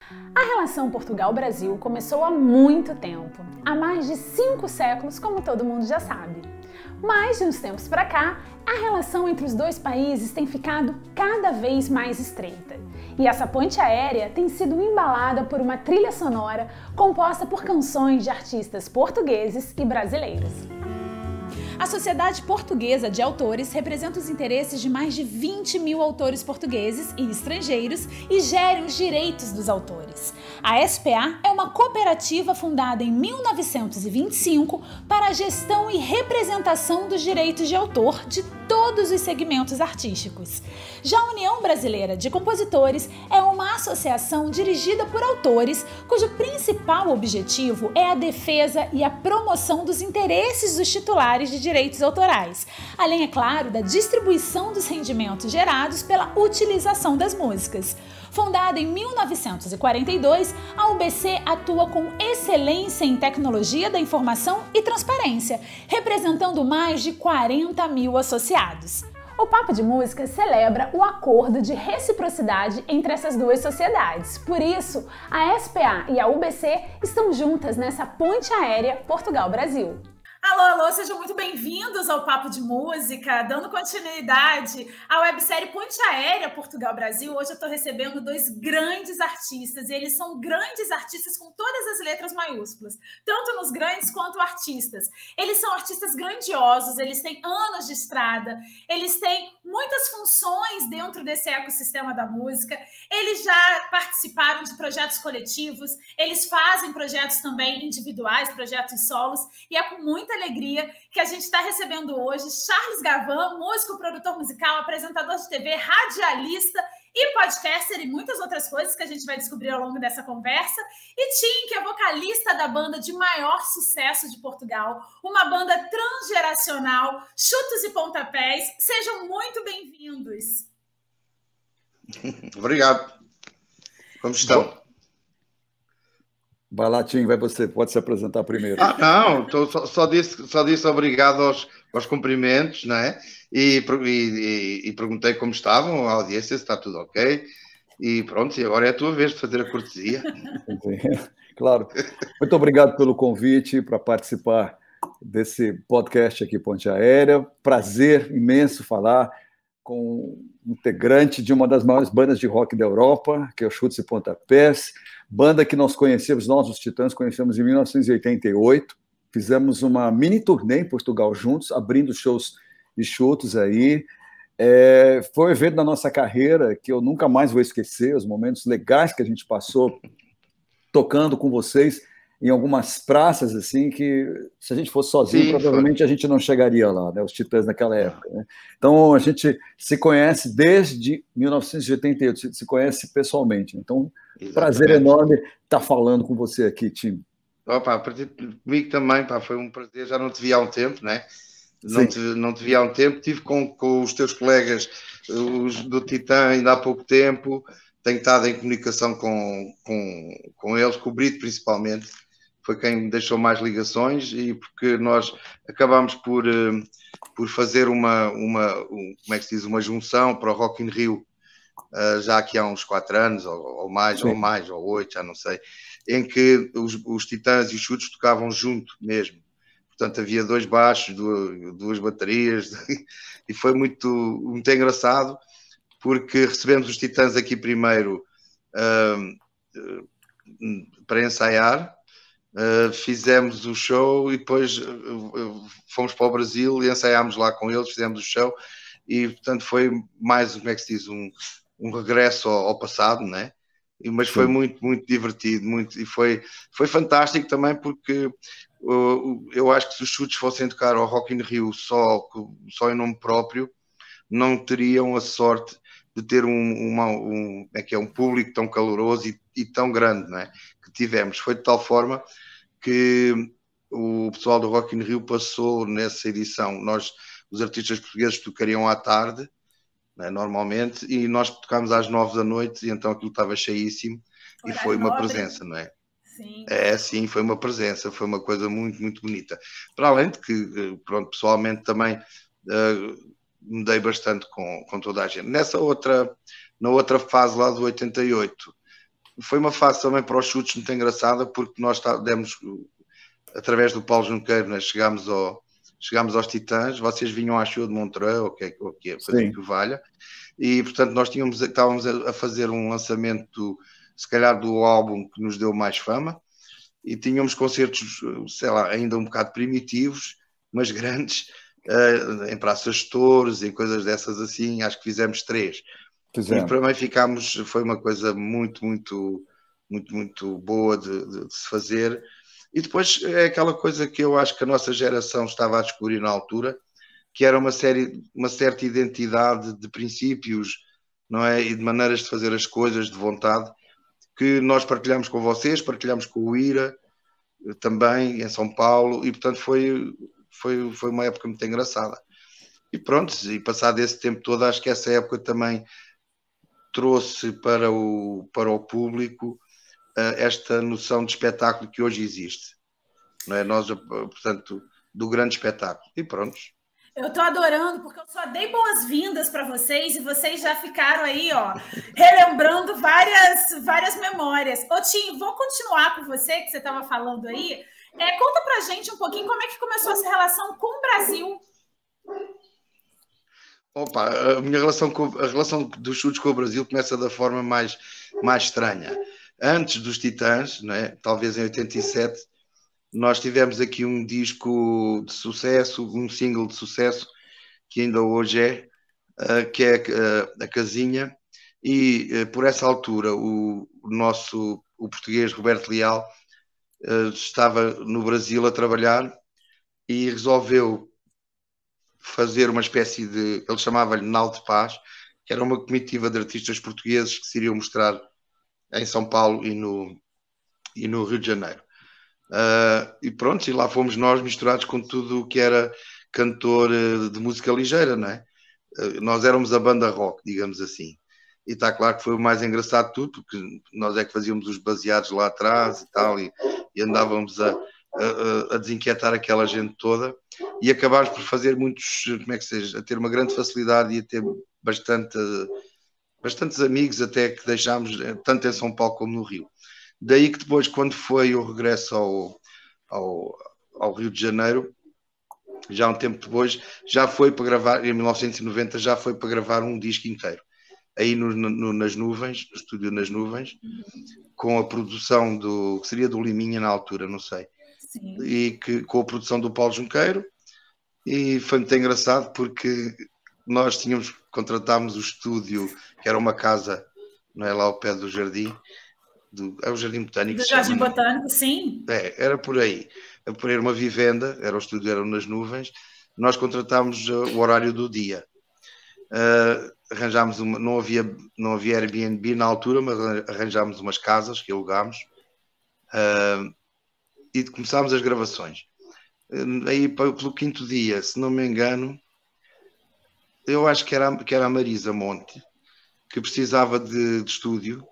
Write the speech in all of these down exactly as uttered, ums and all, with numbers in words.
A relação Portugal-Brasil começou há muito tempo, há mais de cinco séculos, como todo mundo já sabe. Mas, de uns tempos para cá, a relação entre os dois países tem ficado cada vez mais estreita. E essa ponte aérea tem sido embalada por uma trilha sonora composta por canções de artistas portugueses e brasileiros. A Sociedade Portuguesa de Autores representa os interesses de mais de vinte mil autores portugueses e estrangeiros e gere os direitos dos autores. A S P A é uma cooperativa fundada em mil novecentos e vinte e cinco para a gestão e representação dos direitos de autor de todos os segmentos artísticos. Já a União Brasileira de Compositores é uma associação dirigida por autores cujo principal objetivo é a defesa e a promoção dos interesses dos titulares de direitos autorais, além, é claro, da distribuição dos rendimentos gerados pela utilização das músicas. Fundada em mil novecentos e quarenta e dois, a U B C atua com excelência em tecnologia da informação e transparência, representando mais de quarenta mil associados. O Papo de Música celebra o acordo de reciprocidade entre essas duas sociedades. Por isso, a S P A e a U B C estão juntas nessa ponte aérea Portugal-Brasil. Alô, alô, sejam muito bem-vindos ao Papo de Música, dando continuidade à websérie Ponte Aérea Portugal-Brasil. Hoje eu estou recebendo dois grandes artistas, e eles são grandes artistas com todas as letras maiúsculas, tanto nos grandes quanto artistas. Eles são artistas grandiosos, eles têm anos de estrada, eles têm muitas funções dentro desse ecossistema da música, eles já participaram de projetos coletivos, eles fazem projetos também individuais, projetos solos, e é com muita alegria que a gente está recebendo hoje Charles Gavan, músico, produtor musical, apresentador de T V, radialista e podcaster e muitas outras coisas que a gente vai descobrir ao longo dessa conversa. E Tim, que é vocalista da banda de maior sucesso de Portugal, uma banda transgeracional, Chutos e Pontapés. Sejam muito bem-vindos. Obrigado. Como estão? Vai lá, Tim, vai você, pode se apresentar primeiro. Ah, não, tô, só, só, disse, só disse obrigado aos, aos cumprimentos, não é? E, e, e perguntei como estavam, a audiência, se está tudo ok. E pronto, e agora é a tua vez de fazer a cortesia. Claro. Muito obrigado pelo convite para participar desse podcast aqui, Ponte Aérea. Prazer imenso falar com um integrante de uma das maiores bandas de rock da Europa, que é o Chutos e Pontapés. Banda que nós conhecemos, nós os Titãs, conhecemos em mil novecentos e oitenta e oito. Fizemos uma mini turnê em Portugal juntos, abrindo shows de Chutos aí. É, foi um evento da nossa carreira que eu nunca mais vou esquecer, os momentos legais que a gente passou tocando com vocês em algumas praças, assim, que se a gente fosse sozinho, Sim, provavelmente foi. a gente não chegaria lá, né, os Titãs naquela época. Né? Então, a gente se conhece desde mil novecentos e oitenta e oito, se conhece pessoalmente. Então, Exatamente. Prazer enorme estar falando com você aqui, Tim. Opa, comigo também, pá, foi um prazer, já não te vi há um tempo, né? Não te, não te vi há um tempo, estive com, com os teus colegas, os do Titã, ainda há pouco tempo, tenho estado em comunicação com, com, com eles, com o Brito principalmente, foi quem me deixou mais ligações, e porque nós acabámos por, por fazer uma, uma, um, como é que se diz, uma junção para o Rock in Rio, uh, já aqui há uns quatro anos, ou, ou mais, Sim. ou mais, ou oito, já não sei, em que os, os Titãs e os Chutos tocavam junto mesmo. Portanto, havia dois baixos, duas, duas baterias, e foi muito, muito engraçado, porque recebemos os Titãs aqui primeiro uh, uh, para ensaiar, Uh, fizemos o show e depois uh, fomos para o Brasil e ensaiámos lá com eles, fizemos o show e, portanto, foi mais, como é que se diz, um, um regresso ao, ao passado, né? E, mas foi Sim. muito, muito divertido, muito, e foi, foi fantástico também porque uh, eu acho que se os Chutos fossem tocar ao Rock in Rio só, só em nome próprio, não teriam a sorte de ter um, uma, um, é que é um público tão caloroso e, e tão grande, não é? Que tivemos. Foi de tal forma que o pessoal do Rock in Rio passou nessa edição. Nós, os artistas portugueses, tocariam à tarde, né, normalmente, e nós tocámos às nove da noite, e então aquilo estava cheíssimo, e foi uma presença, não é? Sim. É, sim, foi uma presença, foi uma coisa muito, muito bonita. Para além de que, pronto, pessoalmente também uh, me dei bastante com, com toda a gente. Nessa outra, na outra fase lá do oitenta e oito, foi uma fase também para os chutes muito engraçada, porque nós tá, demos, através do Paulo Junqueiro, né, chegámos, ao, chegámos aos Titãs, vocês vinham à show de Montreux, ou que, ou que fazer o que valha, e portanto nós tínhamos, estávamos a fazer um lançamento, se calhar do álbum que nos deu mais fama, e tínhamos concertos, sei lá, ainda um bocado primitivos, mas grandes, uh, em praças de touros, em coisas dessas assim, acho que fizemos três. Fizemos. E para mim ficámos, foi uma coisa muito, muito, muito, muito boa de, de, de se fazer. E depois é aquela coisa que eu acho que a nossa geração estava a descobrir na altura, que era uma, série, uma certa identidade de princípios, não é? E de maneiras de fazer as coisas, de vontade, que nós partilhamos com vocês, partilhamos com o Ira, também, em São Paulo, e portanto foi, foi, foi uma época muito engraçada. E pronto, e passado esse tempo todo, acho que essa época também trouxe para o, para o público uh, esta noção de espetáculo que hoje existe, não é? Nós, portanto, do grande espetáculo. E pronto. Eu estou adorando, porque eu só dei boas-vindas para vocês e vocês já ficaram aí, ó, relembrando várias, várias memórias. Ô, Tim, vou continuar com você, que você estava falando aí. É, conta para a gente um pouquinho como é que começou essa relação com o Brasil. Opa, a minha relação com a relação dos chutes com o Brasil começa da forma mais, mais estranha. Antes dos Titãs, né, talvez em oitenta e sete, nós tivemos aqui um disco de sucesso, um single de sucesso, que ainda hoje é, uh, que é uh, a Casinha, e uh, por essa altura o, o nosso, o português Roberto Leal uh, estava no Brasil a trabalhar e resolveu fazer uma espécie de, ele chamava-lhe Nau de Paz, que era uma comitiva de artistas portugueses que se iriam mostrar em São Paulo e no, e no Rio de Janeiro. Uh, e pronto, e lá fomos nós misturados com tudo o que era cantor uh, de música ligeira, não é? Uh, nós éramos a banda rock, digamos assim. E está claro que foi o mais engraçado de tudo, porque nós é que fazíamos os baseados lá atrás e tal, e, e andávamos a, a, a desinquietar aquela gente toda, e acabámos por fazer muitos, como é que seja, a ter uma grande facilidade e a ter bastante, bastantes amigos até que deixámos, tanto em São Paulo como no Rio. Daí que depois, quando foi o regresso ao, ao, ao Rio de Janeiro, já um tempo depois, já foi para gravar, em mil novecentos e noventa, já foi para gravar um disco inteiro. Aí no, no, nas nuvens, no estúdio Nas Nuvens, com a produção do, que seria do Liminha na altura, não sei. Sim. E que, com a produção do Paulo Junqueiro, e foi muito engraçado porque nós tínhamos, contratámos o estúdio, que era uma casa, não é, lá ao pé do jardim, Do, é o Jardim Botânico. Do Jardim Botânico, sim. É, era por aí. Era por aí uma vivenda, era o estúdio, era Nas Nuvens. Nós contratámos uh, o horário do dia. Uh, arranjámos uma, não havia, não havia Airbnb na altura, mas arranjámos umas casas que alugámos uh, e começámos as gravações. Uh, aí pelo quinto dia, se não me engano, eu acho que era, que era a Marisa Monte, que precisava de, de estúdio.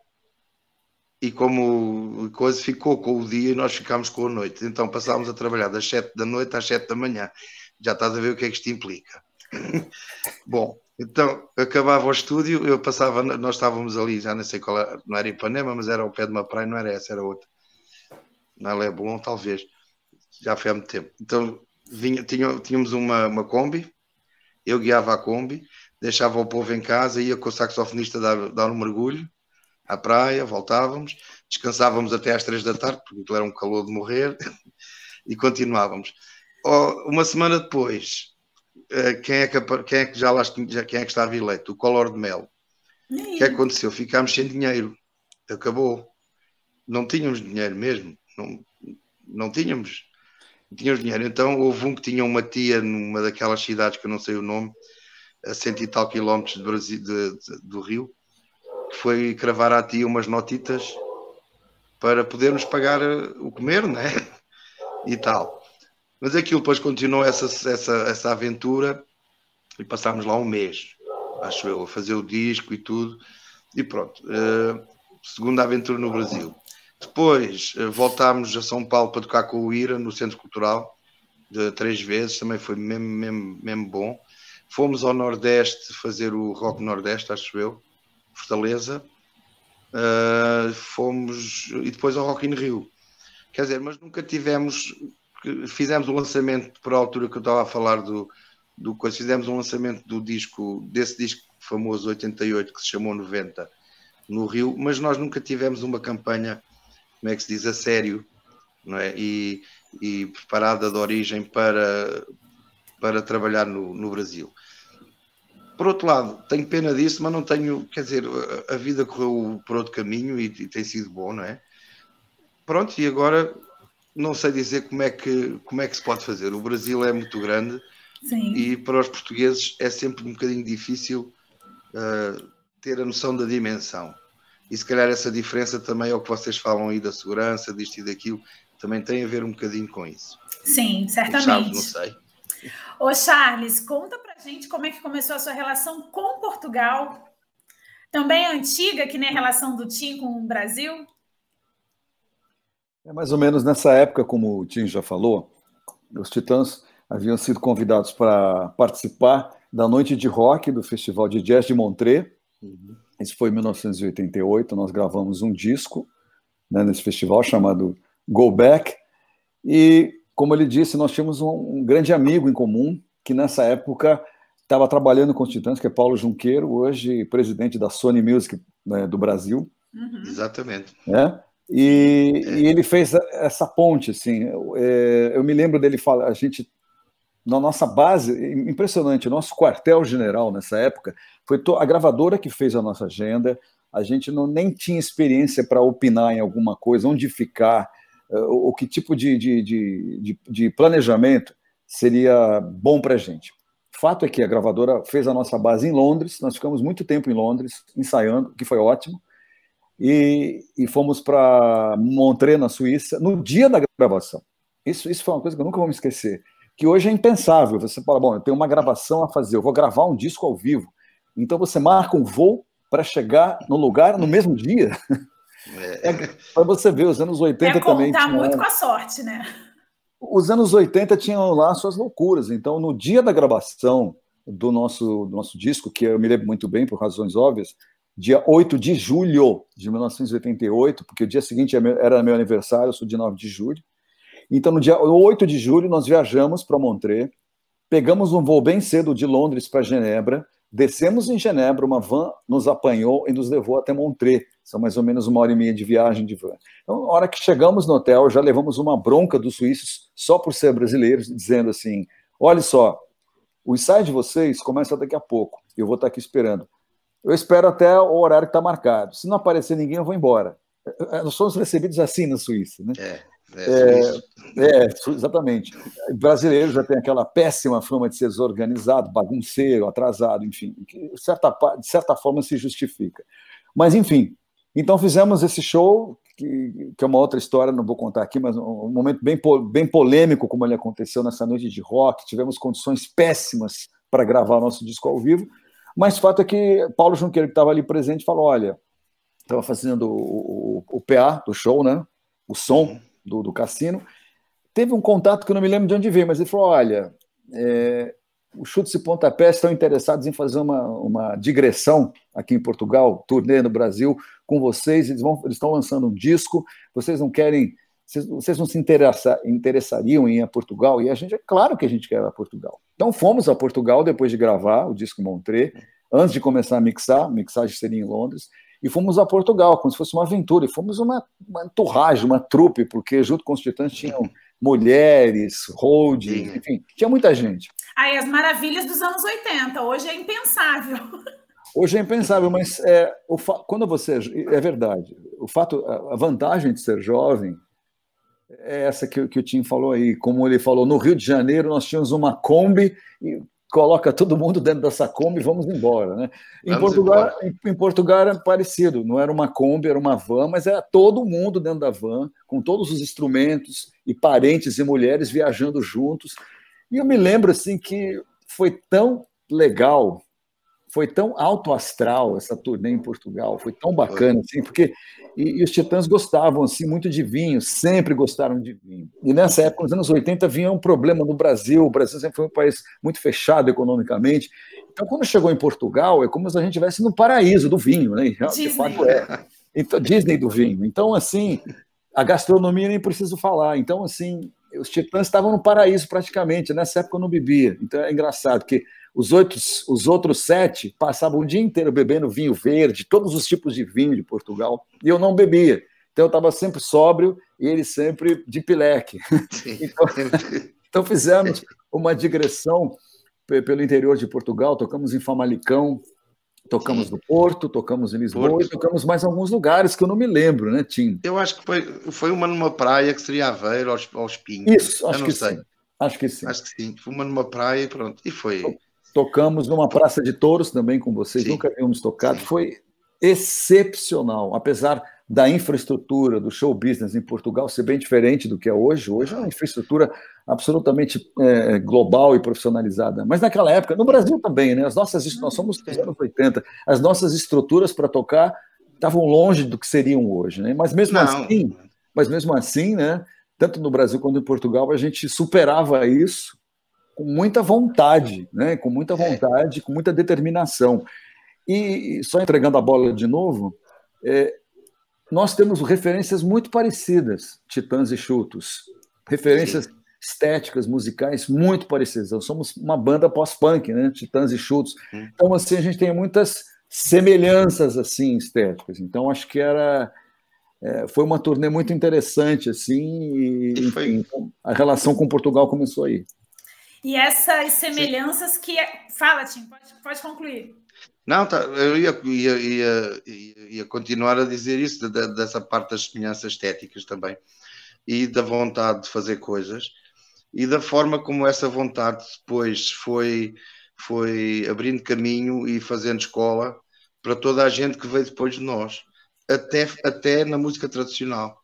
E como a coisa ficou com o dia, nós ficámos com a noite. Então passámos a trabalhar das sete da noite às sete da manhã. Já estás a ver o que é que isto implica. Bom, então acabava o estúdio, eu passava, nós estávamos ali, já não sei qual era, não era Ipanema, mas era ao pé de uma praia, não era essa, era outra. Na Leblon, talvez. Já foi há muito tempo. Então vinha, tinha, tínhamos uma, uma Kombi, eu guiava a Kombi, deixava o povo em casa, ia com o saxofonista dar, dar um mergulho à praia, voltávamos, descansávamos até às três da tarde, porque era um calor de morrer, e continuávamos. Oh, uma semana depois, quem é que, quem é que já lá já, quem é que estava eleito? O Collor de Melo. O que aconteceu? Ficámos sem dinheiro. Acabou. Não tínhamos dinheiro mesmo. Não, não tínhamos. Não tínhamos dinheiro. Então houve um que tinha uma tia numa daquelas cidades que eu não sei o nome, a cento e tal quilómetros de Brasil, de, de, do Rio, que foi cravar à tia umas notitas para podermos pagar o comer, né? E tal. Mas aquilo depois continuou essa, essa, essa aventura e passámos lá um mês, acho eu, a fazer o disco e tudo. E pronto. Uh, segunda aventura no Brasil. Depois uh, voltámos a São Paulo para tocar com o Ira no Centro Cultural, de três vezes, também foi mesmo, mesmo, mesmo bom. Fomos ao Nordeste fazer o Rock Nordeste, acho eu, Fortaleza, uh, fomos, e depois ao Rock in Rio. Quer dizer, mas nunca tivemos, fizemos o lançamento, por a altura que eu estava a falar do, do coisa, fizemos um lançamento do disco, desse disco famoso oitenta e oito, que se chamou noventa, no Rio, mas nós nunca tivemos uma campanha, como é que se diz, a sério, não é? E, e preparada de origem para, para trabalhar no, no Brasil. Por outro lado, tenho pena disso, mas não tenho, quer dizer, a, a vida correu por outro caminho e, e tem sido bom, não é? Pronto, e agora não sei dizer como é que, como é que se pode fazer. O Brasil é muito grande. Sim. E para os portugueses é sempre um bocadinho difícil uh, ter a noção da dimensão. E se calhar essa diferença também é o que vocês falam aí da segurança, disto e daquilo, também tem a ver um bocadinho com isso. Sim, certamente. Charles, não sei. Ô Charles, conta pra gente como é que começou a sua relação com Portugal. Também é antiga, que nem a relação do Tim com o Brasil? É mais ou menos nessa época, como o Tim já falou, os Titãs haviam sido convidados para participar da noite de rock do Festival de Jazz de Montreux. Uhum. Isso foi em mil novecentos e oitenta e oito, nós gravamos um disco, né, nesse festival chamado Go Back, e, como ele disse, nós tínhamos um, um grande amigo em comum, que nessa época estava trabalhando com os Titãs, que é Paulo Junqueiro, hoje presidente da Sony Music, né, do Brasil. Uhum. Exatamente. É? E, é. e ele fez essa ponte, assim, é, eu me lembro dele falar, a gente, na nossa base, impressionante, o nosso quartel-general nessa época, foi a gravadora que fez a nossa agenda, a gente não, nem tinha experiência para opinar em alguma coisa, onde ficar, o, o que tipo de, de, de, de planejamento seria bom para a gente. Fato é que a gravadora fez a nossa base em Londres, nós ficamos muito tempo em Londres, ensaiando, que foi ótimo, e, e fomos para Montreux, na Suíça, no dia da gravação. Isso, isso foi uma coisa que eu nunca vou me esquecer, que hoje é impensável. Você fala, bom, eu tenho uma gravação a fazer, eu vou gravar um disco ao vivo. Então você marca um voo para chegar no lugar no mesmo dia. É, para você ver, os anos oitenta é também... Tá tinha... muito com a sorte, né? Os anos oitenta tinham lá suas loucuras. Então, no dia da gravação do nosso, do nosso disco, que eu me lembro muito bem, por razões óbvias, dia oito de julho de mil novecentos e oitenta e oito, porque o dia seguinte era meu aniversário, eu sou de nove de julho. Então, no dia oito de julho, nós viajamos para Montreux, pegamos um voo bem cedo de Londres para Genebra, descemos em Genebra, uma van nos apanhou e nos levou até Montreux. São mais ou menos uma hora e meia de viagem de van. Então, na hora que chegamos no hotel, já levamos uma bronca dos suíços, só por ser brasileiros, dizendo assim, olha só, o ensaio de vocês começa daqui a pouco, eu vou estar aqui esperando. Eu espero até o horário que está marcado. Se não aparecer ninguém, eu vou embora. Nós somos recebidos assim na Suíça, né? É. É, é, exatamente. O brasileiro já tem aquela péssima fama de ser desorganizado, bagunceiro, atrasado, enfim, que de certa, de certa forma se justifica. Mas, enfim, então fizemos esse show, que, que é uma outra história, não vou contar aqui, mas um momento bem, bem polêmico, como ele aconteceu nessa noite de rock. Tivemos condições péssimas para gravar nosso disco ao vivo, mas o fato é que Paulo Junqueiro, que estava ali presente, falou, olha, estava fazendo o, o, o P A do show, né? O som Do, do cassino, teve um contato que eu não me lembro de onde veio, mas ele falou, olha, é, os Chutes e Pontapés estão interessados em fazer uma, uma digressão aqui em Portugal, turnê no Brasil, com vocês, eles, vão, eles estão lançando um disco, vocês não querem, vocês, vocês não se interessa, interessariam em ir a Portugal? E a gente, é claro que a gente quer ir a Portugal. Então fomos a Portugal depois de gravar o disco Montreux, antes de começar a mixar, a mixagem seria em Londres, e fomos a Portugal, como se fosse uma aventura, e fomos uma, uma entourage, uma trupe, porque junto com os Titãs tinham mulheres, roadies, enfim, tinha muita gente. Aí as maravilhas dos anos oitenta, hoje é impensável. Hoje é impensável, mas é, o fa... quando você... É verdade, o fato, a vantagem de ser jovem é essa que, que o Tim falou aí, como ele falou, no Rio de Janeiro nós tínhamos uma Kombi e coloca todo mundo dentro dessa Kombi e vamos embora, né? Em vamos Portugal, embora. Em, em Portugal era parecido, não era uma Kombi, era uma van, mas era todo mundo dentro da van, com todos os instrumentos e parentes e mulheres viajando juntos. E eu me lembro assim que foi tão legal, foi tão alto astral essa turnê em Portugal, foi tão bacana assim, porque e, e os Titãs gostavam assim muito de vinho, sempre gostaram de vinho. E nessa época, nos anos oitenta, vinha um problema no Brasil, o Brasil sempre foi um país muito fechado economicamente. Então, quando chegou em Portugal, é como se a gente estivesse no paraíso do vinho, né? De fato é. Então, Disney do vinho. Então, assim, a gastronomia nem preciso falar. Então, assim, os Titãs estavam no paraíso praticamente. Nessa época eu não bebia. Então é engraçado que os, oito, os outros sete passavam o dia inteiro bebendo vinho verde, todos os tipos de vinho de Portugal, e eu não bebia. Então eu estava sempre sóbrio e ele sempre de pileque. Então, então fizemos uma digressão pelo interior de Portugal, tocamos em Famalicão, tocamos Sim. no Porto, tocamos em Lisboa Porto. E tocamos mais alguns lugares que eu não me lembro, né, Tim? Eu acho que foi, foi uma numa praia que seria Aveiro, aos, aos Pinhos. Isso, acho que sei. sim. Acho que sim. Acho que sim. Foi uma numa praia e pronto. E foi. Tocamos numa praça de touros também com vocês, sim. nunca havíamos tocado. Sim. Foi excepcional, apesar da infraestrutura do show business em Portugal ser bem diferente do que é hoje. Hoje é uma infraestrutura absolutamente é, global e profissionalizada. Mas naquela época, no Brasil também, né? As nossas, nós somos dos anos oitenta, as nossas estruturas para tocar estavam longe do que seriam hoje, né? Mas mesmo Não. assim, mas mesmo assim, né? Tanto no Brasil quanto em Portugal, a gente superava isso com muita vontade, né? Com muita vontade, com muita determinação. E só entregando a bola de novo, é, nós temos referências muito parecidas, Titãs e Chutos. Referências Sim. estéticas, musicais muito parecidas. Nós somos uma banda pós-punk, né? Titãs e Chutos. Hum. Então, assim, a gente tem muitas semelhanças assim estéticas. Então, acho que era é, foi uma turnê muito interessante, assim, e, e enfim, a relação com Portugal começou aí. E essas semelhanças Sim. que... Fala, Tim, pode, pode concluir. Não, tá, eu ia, ia, ia, ia continuar a dizer isso, da, dessa parte das semelhanças estéticas também, e da vontade de fazer coisas, e da forma como essa vontade depois foi, foi abrindo caminho e fazendo escola para toda a gente que veio depois de nós, até, até na música tradicional.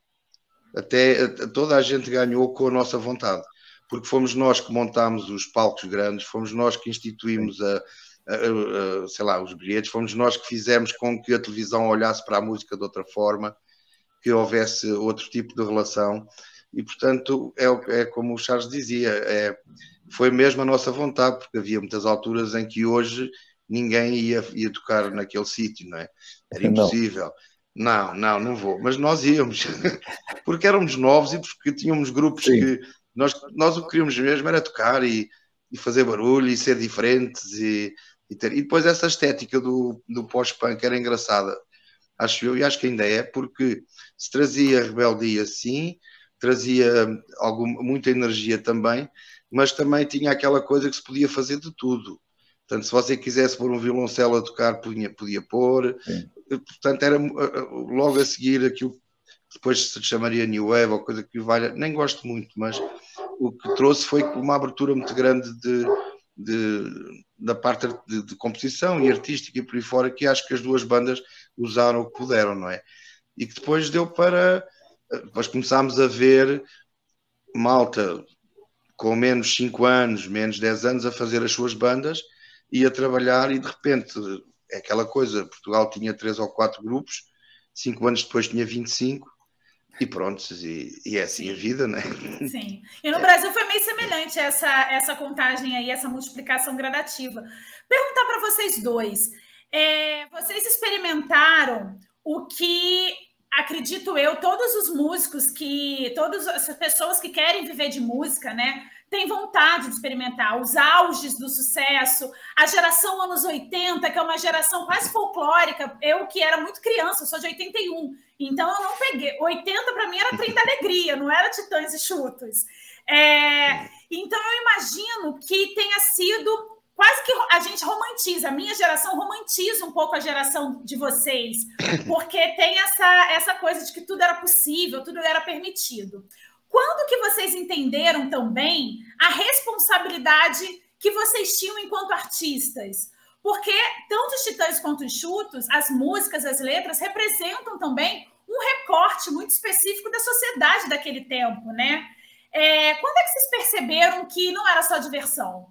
Até, toda a gente ganhou com a nossa vontade, porque fomos nós que montámos os palcos grandes, fomos nós que instituímos a Uh, uh, sei lá, os bilhetes, fomos nós que fizemos com que a televisão olhasse para a música de outra forma, que houvesse outro tipo de relação, e portanto é, é como o Charles dizia, é, foi mesmo a nossa vontade, porque havia muitas alturas em que hoje ninguém ia, ia tocar naquele sítio, não é? Era impossível. Não, não, não vou, mas nós íamos, porque éramos novos e porque tínhamos grupos Sim. que nós, nós o que queríamos mesmo era tocar e, e fazer barulho e ser diferentes e E, ter, e depois essa estética do, do pós-punk era engraçada, acho eu, e acho que ainda é, porque se trazia rebeldia, sim, trazia alguma, muita energia também, mas também tinha aquela coisa que se podia fazer de tudo. Portanto, se você quisesse pôr um violoncelo a tocar, podia, podia pôr. Sim. Portanto, era logo a seguir aquilo que depois se chamaria New Wave ou coisa que valha. Nem gosto muito, mas o que trouxe foi uma abertura muito grande de... De, da parte de, de composição e artística e por aí fora, que acho que as duas bandas usaram o que puderam, não é? E que depois deu para... Depois começámos a ver malta com menos cinco anos, menos dez anos a fazer as suas bandas e a trabalhar, e de repente é aquela coisa, Portugal tinha três ou quatro grupos, cinco anos depois tinha vinte e cinco, e pronto, e, e é assim a vida, né? Sim. E no Brasil foi meio semelhante essa, essa contagem aí, essa multiplicação gradativa. Perguntar para vocês dois, é, vocês experimentaram o que, acredito eu, todos os músicos, que todas as pessoas que querem viver de música, né, têm vontade de experimentar, os auges do sucesso, a geração anos oitenta, que é uma geração quase folclórica, eu que era muito criança, eu sou de oitenta e um, então eu não peguei, oitenta para mim era trem da alegria, não era Titãs e Chutos. É, então eu imagino que tenha sido quase que a gente romantiza, a minha geração romantiza um pouco a geração de vocês, porque tem essa, essa coisa de que tudo era possível, tudo era permitido. Quando que vocês entenderam também a responsabilidade que vocês tinham enquanto artistas? Porque tanto os Titãs quanto os Chutos, as músicas, as letras, representam também um recorte muito específico da sociedade daquele tempo, né? É, quando é que vocês perceberam que não era só diversão?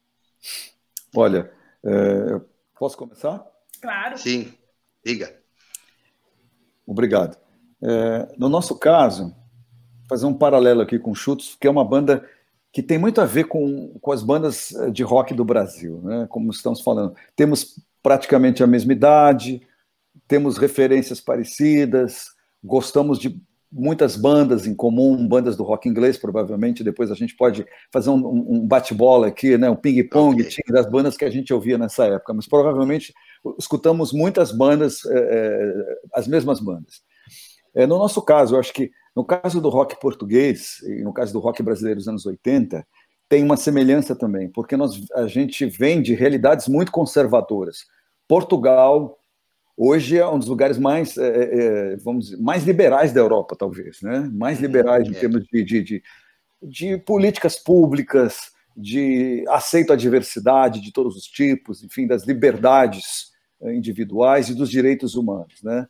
Olha, é, posso começar? Claro. Sim, diga. Obrigado. É, no nosso caso, fazer um paralelo aqui com Chutos, que é uma banda que tem muito a ver com, com as bandas de rock do Brasil, né? Como estamos falando. Temos praticamente a mesma idade, temos referências parecidas, gostamos de muitas bandas em comum, bandas do rock inglês, provavelmente. Depois a gente pode fazer um, um bate-bola aqui, né? Um ping-pong okay. das bandas que a gente ouvia nessa época, mas provavelmente escutamos muitas bandas, é, as mesmas bandas. É, no nosso caso, eu acho que no caso do rock português e no caso do rock brasileiro dos anos oitenta, tem uma semelhança também, porque nós, a gente vem de realidades muito conservadoras. Portugal hoje é um dos lugares mais, é, é, vamos dizer, mais liberais da Europa, talvez, né? Mais liberais em termos de, de, de, de políticas públicas, de aceito à diversidade de todos os tipos, enfim, das liberdades individuais e dos direitos humanos, né?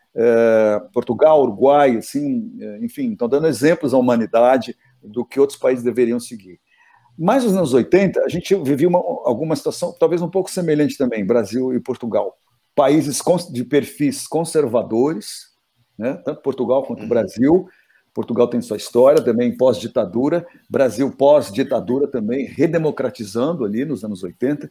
É, Portugal, Uruguai, assim, enfim, estão dando exemplos à humanidade do que outros países deveriam seguir. Mas nos anos oitenta, a gente vivia uma, alguma situação talvez um pouco semelhante também, Brasil e Portugal. Países de perfis conservadores, né? Tanto Portugal quanto o Brasil. Portugal tem sua história também pós-ditadura, Brasil pós-ditadura também, redemocratizando ali nos anos oitenta,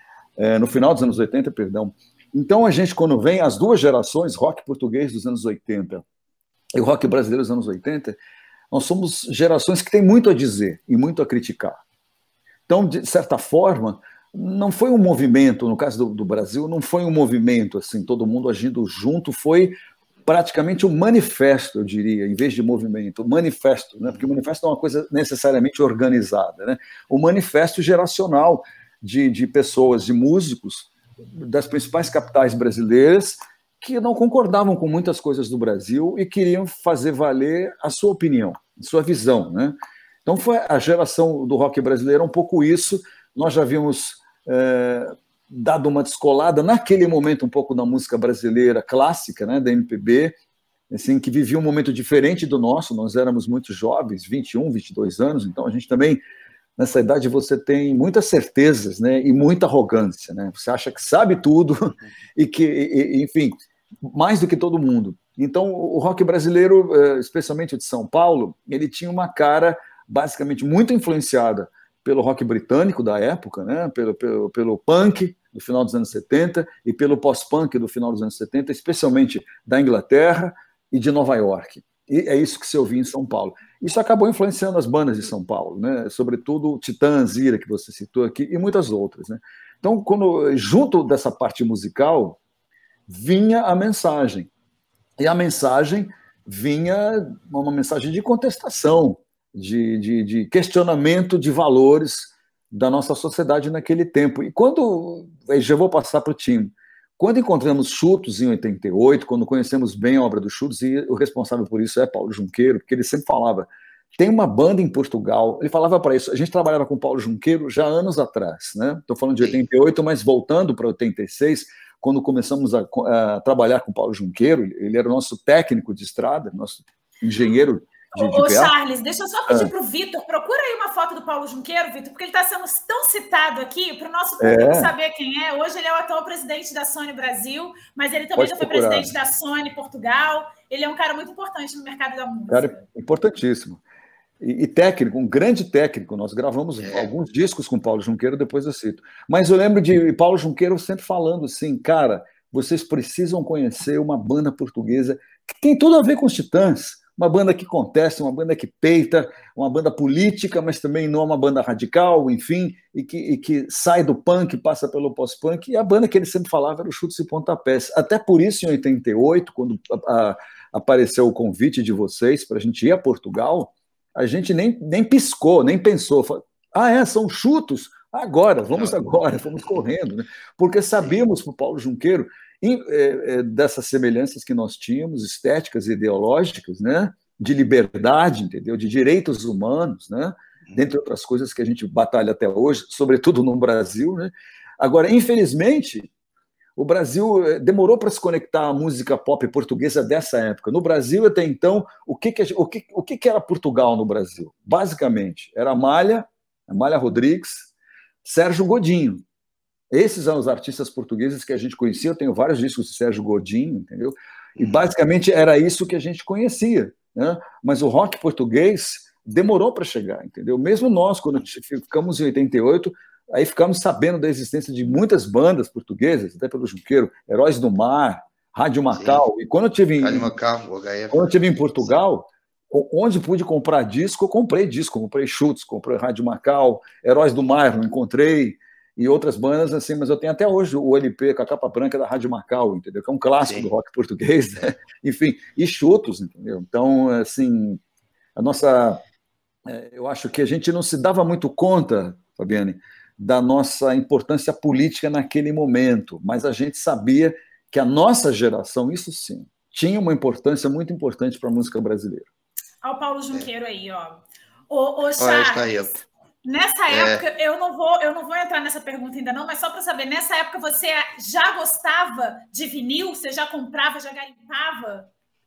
é, no final dos anos oitenta, perdão. Então a gente, quando vem as duas gerações, rock português dos anos oitenta e o rock brasileiro dos anos oitenta, nós somos gerações que têm muito a dizer e muito a criticar. Então, de certa forma, não foi um movimento, no caso do, do Brasil, não foi um movimento, assim, todo mundo agindo junto, foi praticamente um manifesto, eu diria, em vez de movimento, manifesto, né? Porque o manifesto não é uma coisa necessariamente organizada, né? O manifesto geracional de, de pessoas, de músicos das principais capitais brasileiras que não concordavam com muitas coisas do Brasil e queriam fazer valer a sua opinião, a sua visão, né? Então, foi a geração do rock brasileiro um pouco isso. Nós já havíamos é, dado uma descolada naquele momento um pouco da música brasileira clássica, né, da M P B, assim, que vivia um momento diferente do nosso. Nós éramos muito jovens, vinte e um, vinte e dois anos, então a gente também, nessa idade, você tem muitas certezas, né, e muita arrogância, né? Você acha que sabe tudo e que, e, enfim, mais do que todo mundo. Então, o rock brasileiro, especialmente o de São Paulo, ele tinha uma cara basicamente muito influenciada pelo rock britânico da época, né? pelo, pelo, pelo punk do final dos anos setenta e pelo pós-punk do final dos anos setenta, especialmente da Inglaterra e de Nova York. E é isso que se ouvia em São Paulo. Isso acabou influenciando as bandas de São Paulo, né? Sobretudo o Titãs, Ira, que você citou aqui, e muitas outras, né? Então, quando, junto dessa parte musical, vinha a mensagem. E a mensagem vinha uma mensagem de contestação, De, de, de questionamento de valores da nossa sociedade naquele tempo. E quando, já vou passar para o time, quando encontramos Chutos em oitenta e oito, quando conhecemos bem a obra do Chutos, e o responsável por isso é Paulo Junqueiro, porque ele sempre falava, tem uma banda em Portugal, ele falava para isso, a gente trabalhava com Paulo Junqueiro já anos atrás, né? Estou falando de oitenta e oito, mas voltando para oitenta e seis, quando começamos a, a trabalhar com Paulo Junqueiro, ele era o nosso técnico de estrada, nosso engenheiro. De, de Ô, Charles, deixa eu só pedir ah. para o Vitor, procura aí uma foto do Paulo Junqueiro, Vitor, porque ele está sendo tão citado aqui, para o nosso público é. saber quem é. Hoje ele é o atual presidente da Sony Brasil, mas ele também Pode já foi procurar. presidente da Sony Portugal. Ele é um cara muito importante no mercado da música. Cara, importantíssimo. E, e técnico, um grande técnico. Nós gravamos é. alguns discos com Paulo Junqueiro, depois eu cito. Mas eu lembro de Paulo Junqueiro sempre falando assim, cara, vocês precisam conhecer uma banda portuguesa que tem tudo a ver com os Titãs. Uma banda que contesta, uma banda que peita, uma banda política, mas também não é uma banda radical, enfim, e que, e que sai do punk, passa pelo pós-punk, e a banda que ele sempre falava era o Chutes e Pontapés. Até por isso, em oitenta e oito, quando a, a, apareceu o convite de vocês para a gente ir a Portugal, a gente nem, nem piscou, nem pensou. Falou, ah, é, são Chutos? Agora, vamos agora, vamos correndo, né? Porque sabíamos para o Paulo Junqueiro E, é, é, dessas semelhanças que nós tínhamos, estéticas e ideológicas, né, de liberdade, entendeu? De direitos humanos, né, dentre outras coisas que a gente batalha até hoje, sobretudo no Brasil, né? Agora, infelizmente, o Brasil demorou para se conectar à música pop portuguesa dessa época. No Brasil, até então, o que, que, o que, o que, que era Portugal no Brasil? Basicamente, era Amália, Amália Rodrigues, Sérgio Godinho. Esses são os artistas portugueses que a gente conhecia. Eu tenho vários discos de Sérgio Godinho, entendeu? E basicamente era isso que a gente conhecia, né? Mas o rock português demorou para chegar, entendeu? Mesmo nós, quando ficamos em oitenta e oito, aí ficamos sabendo da existência de muitas bandas portuguesas, até pelo Junqueiro, Heróis do Mar, Rádio Macau. Sim. E quando eu tive em, Rádio Macau, o H F. Quando eu tive em Portugal, onde pude comprar disco, eu comprei disco, comprei Chutes, comprei Rádio Macau, Heróis do Mar, encontrei, e outras bandas assim, mas eu tenho até hoje o L P com a capa branca da Rádio Macau, entendeu? Que é um clássico Sim. do rock português, né? Enfim, e Chutos, entendeu? Então, assim, a nossa... Eu acho que a gente não se dava muito conta, Fabiane, da nossa importância política naquele momento, mas a gente sabia que a nossa geração, isso sim, tinha uma importância muito importante para a música brasileira. Olha o Paulo Junqueiro aí, ó. Ô, ô Charles, nessa é. época, eu não, vou, eu não vou entrar nessa pergunta ainda não, mas só para saber, nessa época você já gostava de vinil? Você já comprava, já garimpava?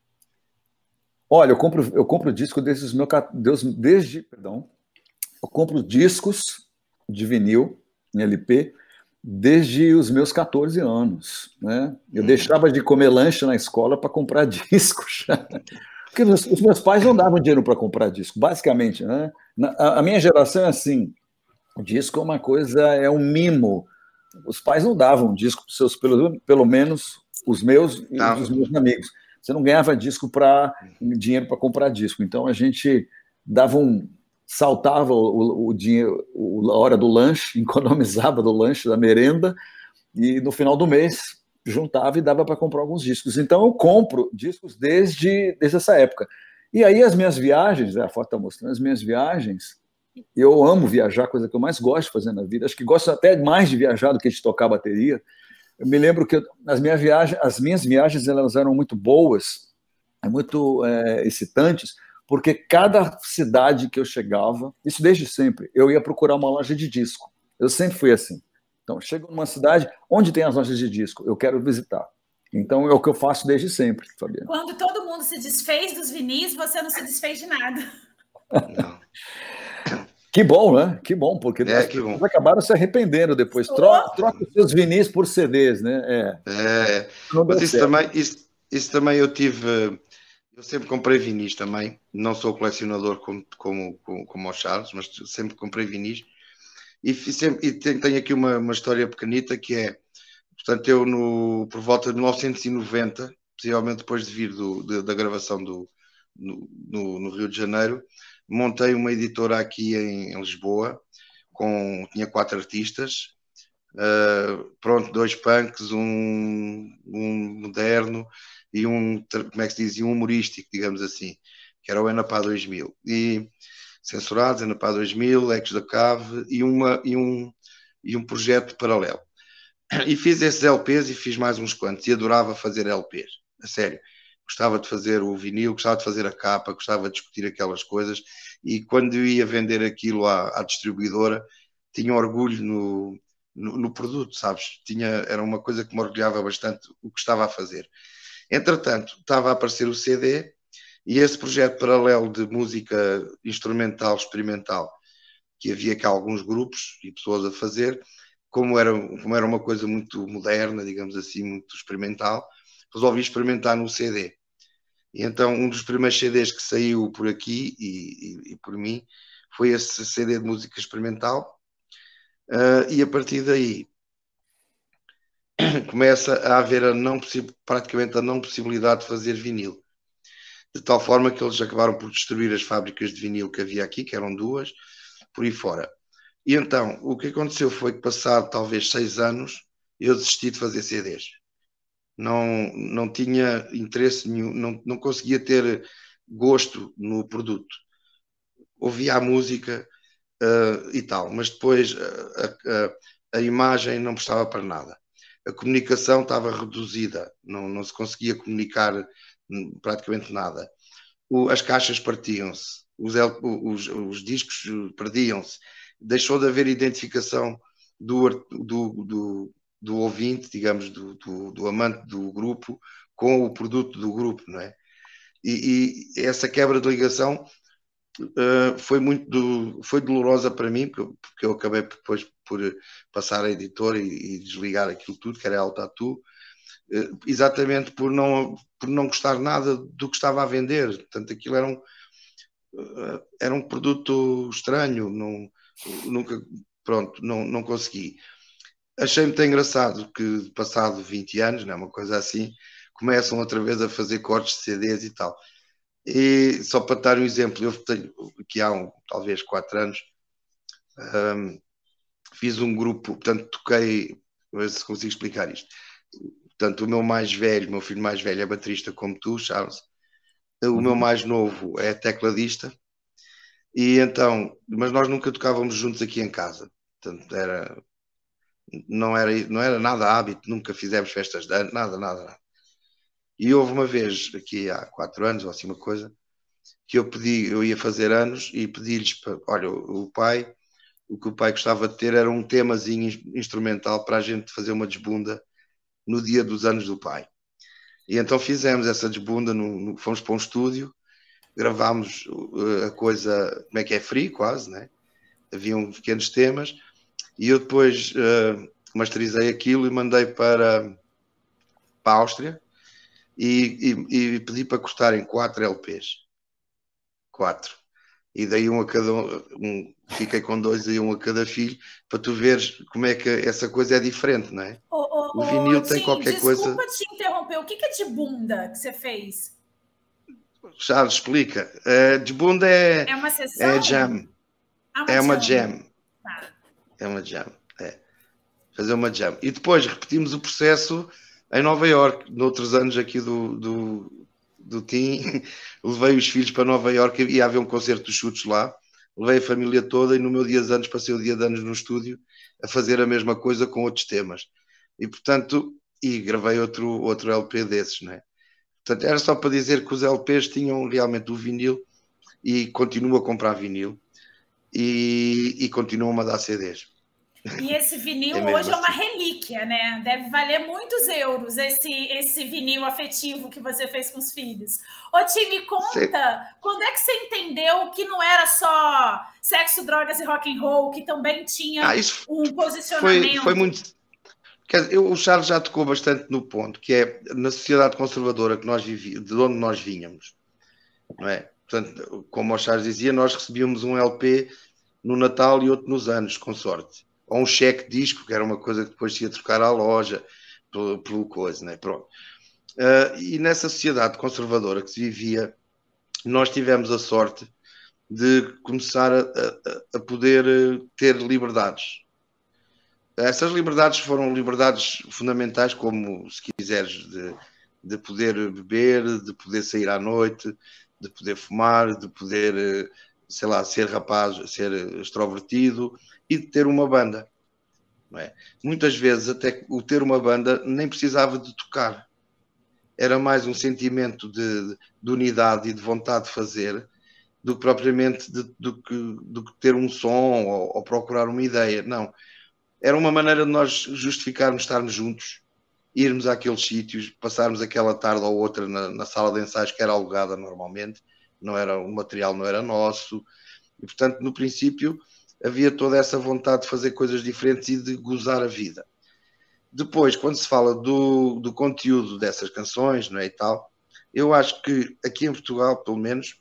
Olha, eu compro, eu compro disco desde os meus... Desde, perdão, eu compro discos de vinil, em L P, desde os meus catorze anos. Né? Eu hum. deixava de comer lanche na escola para comprar discos. Porque os meus pais não davam dinheiro para comprar disco, basicamente. Né? A minha geração é assim, o disco é uma coisa, é um mimo. Os pais não davam disco para os seus, pelo, pelo menos os meus e não. os meus amigos. Você não ganhava disco para dinheiro para comprar disco. Então a gente dava um... saltava o, o dinheiro, a hora do lanche, economizava do lanche, da merenda, e no final do mês juntava e dava para comprar alguns discos. Então eu compro discos desde, desde essa época. E aí as minhas viagens, a foto está mostrando as minhas viagens, eu amo viajar, coisa que eu mais gosto de fazer na vida, acho que gosto até mais de viajar do que de tocar bateria. Eu me lembro que eu, as, minhas viagens, as minhas viagens elas eram muito boas, muito é, excitantes, porque cada cidade que eu chegava, isso desde sempre, eu ia procurar uma loja de disco. Eu sempre fui assim. Então, chego numa cidade, onde tem as lojas de disco? Eu quero visitar. Então, é o que eu faço desde sempre, Fabiana. Quando todo mundo se desfez dos vinis, você não se desfez de nada. Não. Que bom, né? Que bom, porque é, que bom. acabaram se arrependendo depois. Troca, troca os seus vinis por C Ds, né? É. é. Mas isso também, isso, isso também eu tive... Eu sempre comprei vinis também. Não sou colecionador como, como, como, como o Charles, mas sempre comprei vinis. E, sempre, e tenho aqui uma, uma história pequenita que é... Portanto, eu no, por volta de mil novecentos e noventa, possivelmente depois de vir do, de, da gravação do, no, no, no Rio de Janeiro, montei uma editora aqui em, em Lisboa, com, tinha quatro artistas, uh, pronto, dois punks, um, um moderno e um, como é que se diz, um humorístico, digamos assim, que era o Enapá dois mil. E censurados, Enapá dois mil, Ecos da Cave e, uma, e, um, e um projeto paralelo. E fiz esses L Ps e fiz mais uns quantos, e adorava fazer L Ps, a sério. Gostava de fazer o vinil, gostava de fazer a capa, gostava de discutir aquelas coisas, e quando eu ia vender aquilo à, à distribuidora, tinha orgulho no, no, no produto, sabes? Tinha, era uma coisa que me orgulhava bastante o que estava a fazer. Entretanto, estava a aparecer o C D, e esse projeto paralelo de música instrumental, experimental, que havia cá alguns grupos e pessoas a fazer, como era, como era uma coisa muito moderna, digamos assim, muito experimental, resolvi experimentar no C D. E então um dos primeiros C Ds que saiu por aqui e, e, e por mim foi esse C D de música experimental, uh, e a partir daí começa a haver a não, praticamente a não possibilidade de fazer vinil, de tal forma que eles acabaram por destruir as fábricas de vinil que havia aqui, que eram duas, por aí fora. E então o que aconteceu foi que, passado talvez seis anos, eu desisti de fazer C Ds. Não, não tinha interesse nenhum, não, não conseguia ter gosto no produto. Ouvia a música uh, e tal, mas depois a, a, a imagem não prestava para nada. A comunicação estava reduzida, não, não se conseguia comunicar praticamente nada. O, as caixas partiam-se, os, os, os discos perdiam-se, deixou de haver identificação do, do, do do ouvinte, digamos, do, do, do amante do grupo com o produto do grupo, não é? E, e essa quebra de ligação uh, foi muito do, foi dolorosa para mim, porque eu, porque eu acabei depois por passar a editora e, e desligar aquilo tudo, que era a Altatu, uh, exatamente por não, por não gostar nada do que estava a vender. Portanto, aquilo era um, uh, era um produto estranho, não, nunca, pronto, não, não consegui. Achei muito engraçado que, passado vinte anos, né, uma coisa assim, começam outra vez a fazer cortes de C Ds e tal. E só para dar um exemplo, eu tenho, aqui há um, talvez quatro anos, um, fiz um grupo, portanto toquei, a ver se consigo explicar isto. Portanto, o meu mais velho, o meu filho mais velho é baterista como tu, Charles. O uhum. meu mais novo é tecladista. E então, mas nós nunca tocávamos juntos aqui em casa. Portanto, era, não, era, não era nada hábito, nunca fizemos festas de ano, nada, nada, nada. E houve uma vez, aqui há quatro anos, ou assim uma coisa, que eu pedi, eu ia fazer anos e pedi-lhes, para, olha, o pai, o que o pai gostava de ter era um temazinho instrumental para a gente fazer uma desbunda no dia dos anos do pai. E então fizemos essa desbunda, no, no, fomos para um estúdio, gravámos uh, a coisa, como é que é, free quase, né? Haviam pequenos temas, e eu depois uh, masterizei aquilo e mandei para, para a Áustria, e, e, e pedi para cortarem quatro L Ps. Quatro. E dei um a cada um, fiquei com dois e um a cada filho, para tu veres como é que essa coisa é diferente, não é? Oh, oh, o vinil oh, tem Tim, qualquer desculpa coisa... Desculpa te interromper, o que é de bunda que você fez? Charles, explica. Uh, desbunda é... É uma sessão? É jam. Ah, uma é uma jam. jam. Tá. É uma jam, é. Fazer uma jam. E depois repetimos o processo em Nova Iorque, noutros anos aqui do, do, do Tim, levei os filhos para Nova Iorque, ia haver um concerto dos Chutes lá, levei a família toda e no meu dia de anos passei o dia de anos no estúdio a fazer a mesma coisa com outros temas. E portanto, e gravei outro, outro L P desses, não é? Portanto, era só para dizer que os L Ps tinham realmente o vinil e continuo a comprar vinil e, e continuam a dar C Ds. E esse vinil é hoje assim. É uma relíquia, né? Deve valer muitos euros esse, esse vinil afetivo que você fez com os filhos. Ô, Tim, me conta, Sim. quando é que você entendeu que não era só sexo, drogas e rock and roll, que também tinha ah, um posicionamento? Foi, foi muito... Eu, o Charles já tocou bastante no ponto, que é na sociedade conservadora que nós vivíamos, de onde nós vinhamos, não é? Portanto, como o Charles dizia, nós recebíamos um L P no Natal e outro nos anos, com sorte. Ou um cheque disco, que era uma coisa que depois se ia trocar à loja, pelo, pelo coisa, né? Pronto. Uh, e nessa sociedade conservadora que se vivia, nós tivemos a sorte de começar a, a, a poder ter liberdades. Essas liberdades foram liberdades fundamentais, como, se quiseres, de, de poder beber, de poder sair à noite, de poder fumar, de poder, sei lá, ser rapaz, ser extrovertido, e de ter uma banda, não é? Muitas vezes até o ter uma banda nem precisava de tocar, era mais um sentimento de, de unidade e de vontade de fazer do que propriamente de, do, que, do que ter um som ou, ou procurar uma ideia, não. Era uma maneira de nós justificarmos estarmos juntos, irmos àqueles sítios, passarmos aquela tarde ou outra na, na sala de ensaios que era alugada normalmente, não era, o material não era nosso, e portanto no princípio havia toda essa vontade de fazer coisas diferentes e de gozar a vida. Depois, quando se fala do, do conteúdo dessas canções, não é, e tal, eu acho que aqui em Portugal, pelo menos,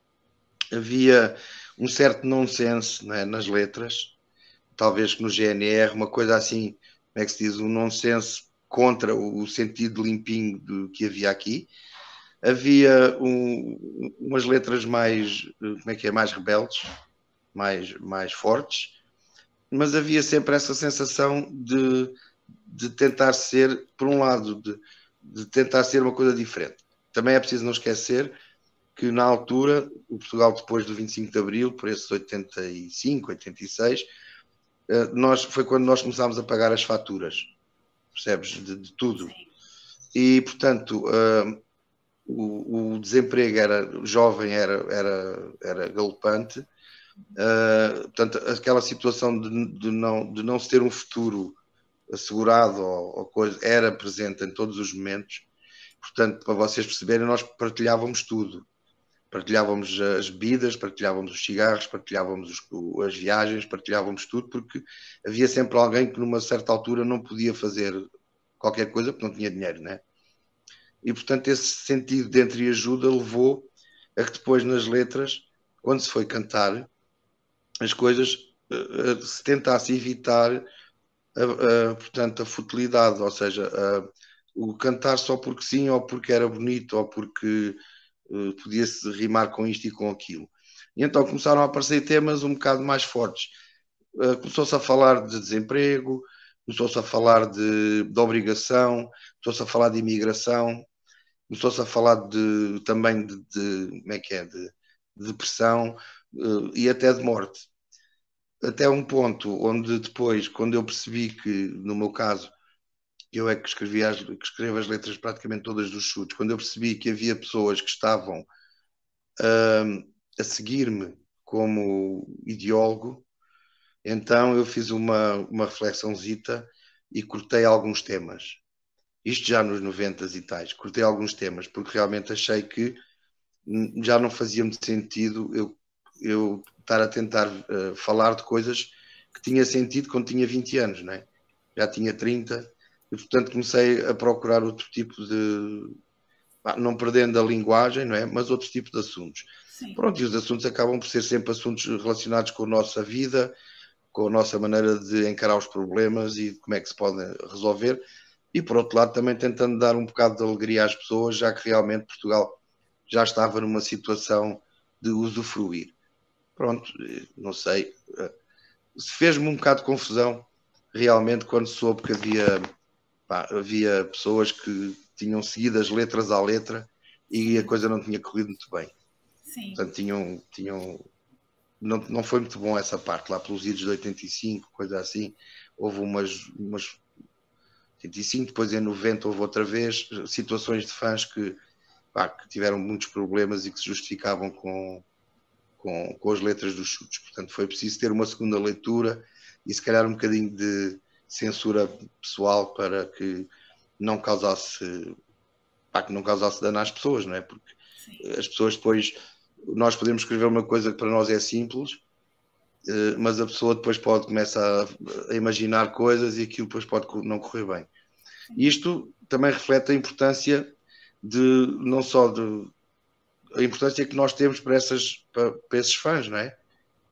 havia um certo nonsense, não é, nas letras, talvez que no G N R, uma coisa assim, como é que se diz, um nonsense contra o sentido limpinho do que havia aqui. Havia um, umas letras mais, como é que é, mais rebeldes, mais, mais fortes, mas havia sempre essa sensação de, de tentar ser, por um lado, de, de tentar ser uma coisa diferente. Também é preciso não esquecer que na altura, o Portugal depois do vinte e cinco de Abril, por esses oitenta e cinco, oitenta e seis, nós, foi quando nós começámos a pagar as faturas, percebes, de, de tudo. E, portanto, uh, o, o desemprego era jovem, era, era, era galopante. Uh, portanto, aquela situação de, de, não, de não se ter um futuro assegurado ou, ou coisa, era presente em todos os momentos. Portanto, para vocês perceberem, nós partilhávamos tudo. Partilhávamos as bebidas, partilhávamos os cigarros, partilhávamos os, as viagens, partilhávamos tudo, porque havia sempre alguém que numa certa altura não podia fazer qualquer coisa porque não tinha dinheiro, né? E portanto esse sentido de entreajuda levou a que depois nas letras, quando se foi cantar, as coisas uh, se tentasse evitar a, a, portanto, a futilidade, ou seja, a, o cantar só porque sim, ou porque era bonito, ou porque uh, podia-se rimar com isto e com aquilo. E então começaram a aparecer temas um bocado mais fortes. Uh, começou-se a falar de desemprego, começou-se a falar de, de obrigação, começou-se a falar de imigração, começou-se a falar de, também de, de, como é que é, de, de depressão uh, e até de morte. Até um ponto onde depois, quando eu percebi que, no meu caso, eu é que, escrevi as, que escrevo as letras praticamente todas dos chutes, quando eu percebi que havia pessoas que estavam uh, a seguir-me como ideólogo, então eu fiz uma, uma reflexãozita e cortei alguns temas. Isto já nos noventas e tais. Cortei alguns temas, porque realmente achei que já não fazia muito sentido eu, eu estar a tentar uh, falar de coisas que tinha sentido quando tinha vinte anos, não é? Já tinha trinta, e portanto comecei a procurar outro tipo de... não perdendo a linguagem, não é? Mas outro tipo de assuntos. Sim. Pronto, e os assuntos acabam por ser sempre assuntos relacionados com a nossa vida, com a nossa maneira de encarar os problemas e como é que se podem resolver. E, por outro lado, também tentando dar um bocado de alegria às pessoas, já que realmente Portugal já estava numa situação de usufruir. Pronto, não sei. Fez-me um bocado de confusão, realmente, quando soube que havia, pá, havia pessoas que tinham seguido as letras à letra e a coisa não tinha corrido muito bem. Sim. Portanto, tinham... tinham não, não foi muito bom essa parte, lá pelos idos de oitenta e cinco, coisa assim. Houve umas... umas oitenta e cinco, depois em noventa houve outra vez situações de fãs que, pá, que tiveram muitos problemas e que se justificavam com, com, com as letras dos chutes. Portanto, foi preciso ter uma segunda leitura e se calhar um bocadinho de censura pessoal para que não causasse, pá, que não causasse dano às pessoas, não é? Porque Sim. as pessoas depois, nós podemos escrever uma coisa que para nós é simples, mas a pessoa depois pode começar a, a imaginar coisas e aquilo depois pode não correr bem. E isto também reflete a importância de, não só de, a importância que nós temos para, essas, para, para esses fãs, não é?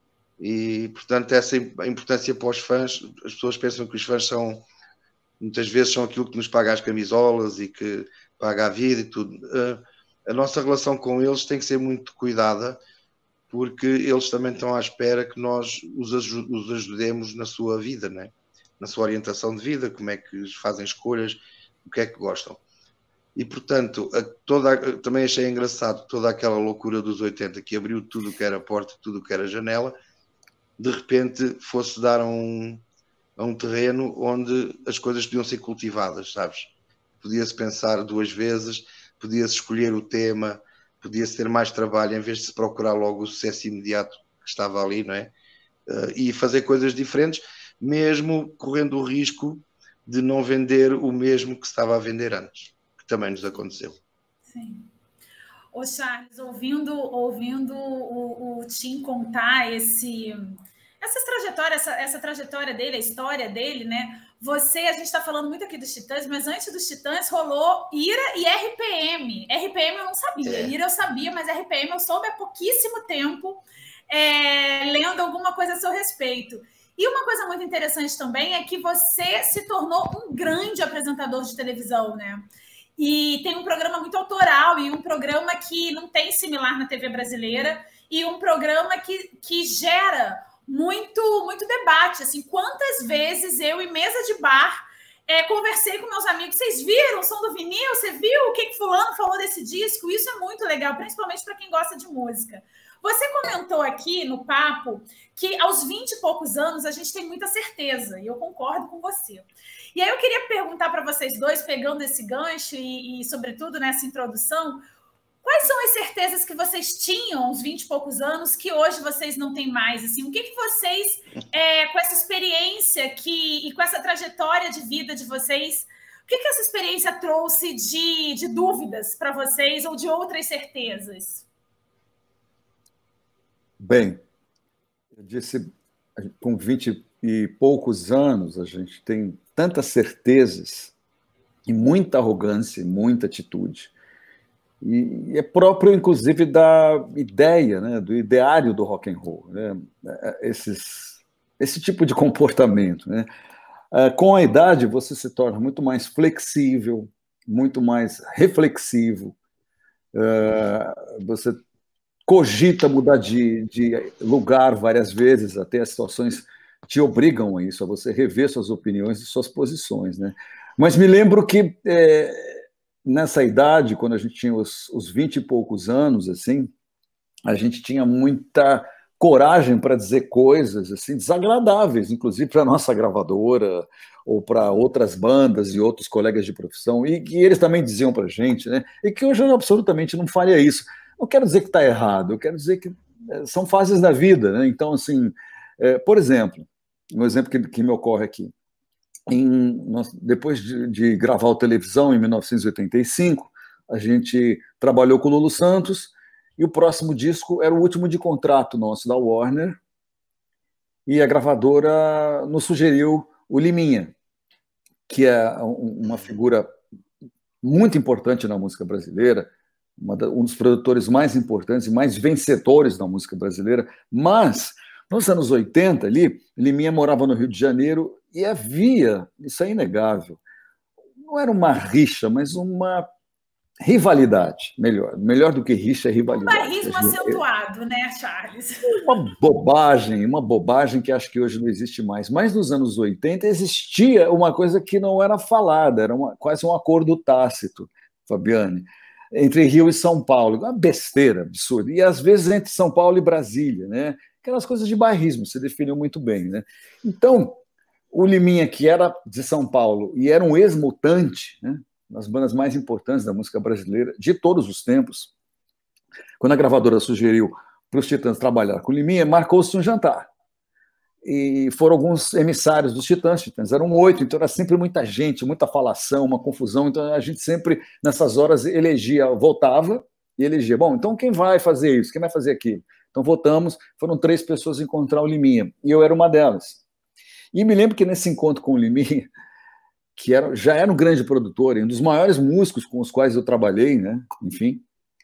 E, portanto, essa a importância para os fãs, as pessoas pensam que os fãs são, muitas vezes são aquilo que nos paga as camisolas e que paga a vida e tudo. A, a nossa relação com eles tem que ser muito cuidada, porque eles também estão à espera que nós os, os ajudemos na sua vida, né? Na sua orientação de vida, como é que fazem escolhas, o que é que gostam. E, portanto, a, toda, também achei engraçado toda aquela loucura dos oitenta, que abriu tudo o que era porta, tudo o que era janela, de repente fosse dar a um, a um terreno onde as coisas podiam ser cultivadas, sabes? Podia-se pensar duas vezes, podia-se escolher o tema, podia-se ter mais trabalho em vez de se procurar logo o sucesso imediato que estava ali, não é? Uh, e fazer coisas diferentes, mesmo correndo o risco de não vender o mesmo que se estava a vender antes, que também nos aconteceu. Sim. Ô Charles, ouvindo, ouvindo o, o Tim contar esse, essa trajetória, essa, essa trajetória dele, a história dele, né? Você, a gente está falando muito aqui dos Titãs, mas antes dos Titãs rolou Ira e R P M. R P M eu não sabia, é. Ira eu sabia, mas R P M eu soube há pouquíssimo tempo, é, lendo alguma coisa a seu respeito. E uma coisa muito interessante também é que você se tornou um grande apresentador de televisão, né? E tem um programa muito autoral e um programa que não tem similar na T V brasileira e um programa que, que gera muito, muito debate. Assim, quantas vezes eu, em mesa de bar, é, conversei com meus amigos, vocês viram o som do vinil? Você viu o que, que fulano falou desse disco? Isso é muito legal, principalmente para quem gosta de música. Você comentou aqui no papo que aos vinte e poucos anos a gente tem muita certeza, e eu concordo com você. E aí eu queria perguntar para vocês dois, pegando esse gancho e, e, sobretudo, nessa introdução, quais são as certezas que vocês tinham aos vinte e poucos anos que hoje vocês não têm mais? Assim, o que, que vocês, é, com essa experiência que, e com essa trajetória de vida de vocês, o que, que essa experiência trouxe de, de dúvidas para vocês ou de outras certezas? Bem, eu disse, com vinte e poucos anos, a gente tem tantas certezas e muita arrogância e muita atitude. E é próprio, inclusive, da ideia, né, do ideário do rock and roll, né, esses, esse tipo de comportamento. Né. Com a idade, você se torna muito mais flexível, muito mais reflexivo, uh, você cogita mudar de, de lugar várias vezes, até as situações te obrigam a isso, a você rever suas opiniões e suas posições, né? Mas me lembro que é, nessa idade, quando a gente tinha os, os vinte e poucos anos, assim, a gente tinha muita coragem para dizer coisas assim desagradáveis, inclusive para a nossa gravadora ou para outras bandas e outros colegas de profissão, e que eles também diziam para a gente, né? E que hoje eu absolutamente não faria isso. Não quero dizer que está errado, eu quero dizer que são fases da vida, né? Então, assim, é, por exemplo, um exemplo que, que me ocorre aqui. Em, nós, depois de, de gravar o Televisão, em mil novecentos e oitenta e cinco, a gente trabalhou com o Lulu Santos, e o próximo disco era o último de contrato nosso da Warner, e a gravadora nos sugeriu o Liminha, que é uma figura muito importante na música brasileira, um dos produtores mais importantes e mais vencedores da música brasileira, mas nos anos oitenta, ali, Liminha morava no Rio de Janeiro e havia, isso é inegável, não era uma rixa, mas uma rivalidade, melhor, melhor do que rixa é rivalidade. Um barrismo acentuado, né, Charles? Uma bobagem, uma bobagem que acho que hoje não existe mais. Mas nos anos oitenta existia uma coisa que não era falada, era uma, quase um acordo tácito, Fabiane, entre Rio e São Paulo, uma besteira absurda, e às vezes entre São Paulo e Brasília, né? Aquelas coisas de bairrismo, você definiu muito bem, né? Então, o Liminha, que era de São Paulo e era um ex-mutante, né? Das bandas mais importantes da música brasileira de todos os tempos, quando a gravadora sugeriu para os Titãs trabalhar com o Liminha, marcou-se um jantar. E foram alguns emissários dos Titãs, Titãs eram oito, então era sempre muita gente, muita falação, uma confusão, então a gente sempre, nessas horas, elegia, votava e elegia. Bom, então quem vai fazer isso? Quem vai fazer aquilo? Então votamos, foram três pessoas encontrar o Liminha, e eu era uma delas. E me lembro que nesse encontro com o Liminha, que era, já era um grande produtor, um dos maiores músicos com os quais eu trabalhei, né? Enfim,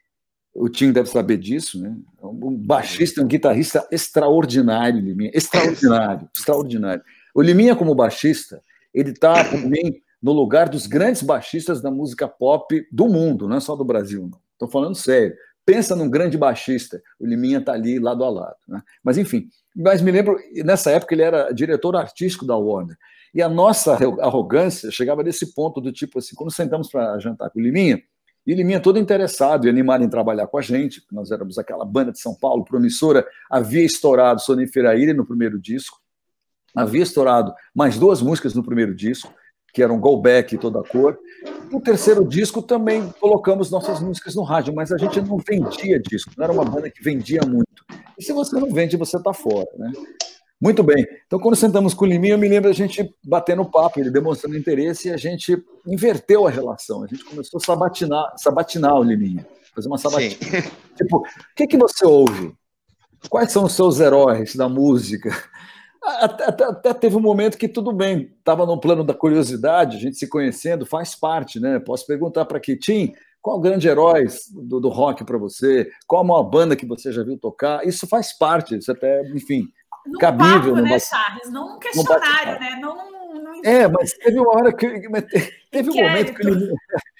o Tim deve saber disso, né? Um baixista, um guitarrista extraordinário, Liminha, extraordinário, extraordinário. O Liminha, como baixista, ele está, por mim, no lugar dos grandes baixistas da música pop do mundo, não é só do Brasil, não. Estou falando sério. Pensa num grande baixista, o Liminha está ali lado a lado, né? Mas, enfim, mas me lembro, nessa época ele era diretor artístico da Warner, e a nossa arrogância chegava nesse ponto do tipo assim, quando sentamos para jantar com o Liminha, e o Liminha todo interessado e animado em trabalhar com a gente, porque nós éramos aquela banda de São Paulo, promissora, havia estourado Sonífera Ilha no primeiro disco, havia estourado mais duas músicas no primeiro disco, que eram Go Back e Toda Cor. No terceiro disco também colocamos nossas músicas no rádio, mas a gente não vendia disco, não era uma banda que vendia muito. E se você não vende, você está fora, né? Muito bem. Então, quando sentamos com o Liminha, eu me lembro a gente batendo papo, ele demonstrando interesse, e a gente inverteu a relação. A gente começou a sabatinar, sabatinar o Liminha, fazer uma sabatina. Sim. Tipo, o que, que você ouve? Quais são os seus heróis da música? Até, até, até teve um momento que tudo bem, estava no plano da curiosidade, a gente se conhecendo, faz parte, né? Posso perguntar para aqui, Tim, qual o grande herói do, do rock para você? Qual a maior banda que você já viu tocar? Isso faz parte, isso até, enfim... Num cabível, papo, né, bate... Charles? Não um questionário, né? Não, não, não... É, mas teve uma hora que... Teve um momento que ele...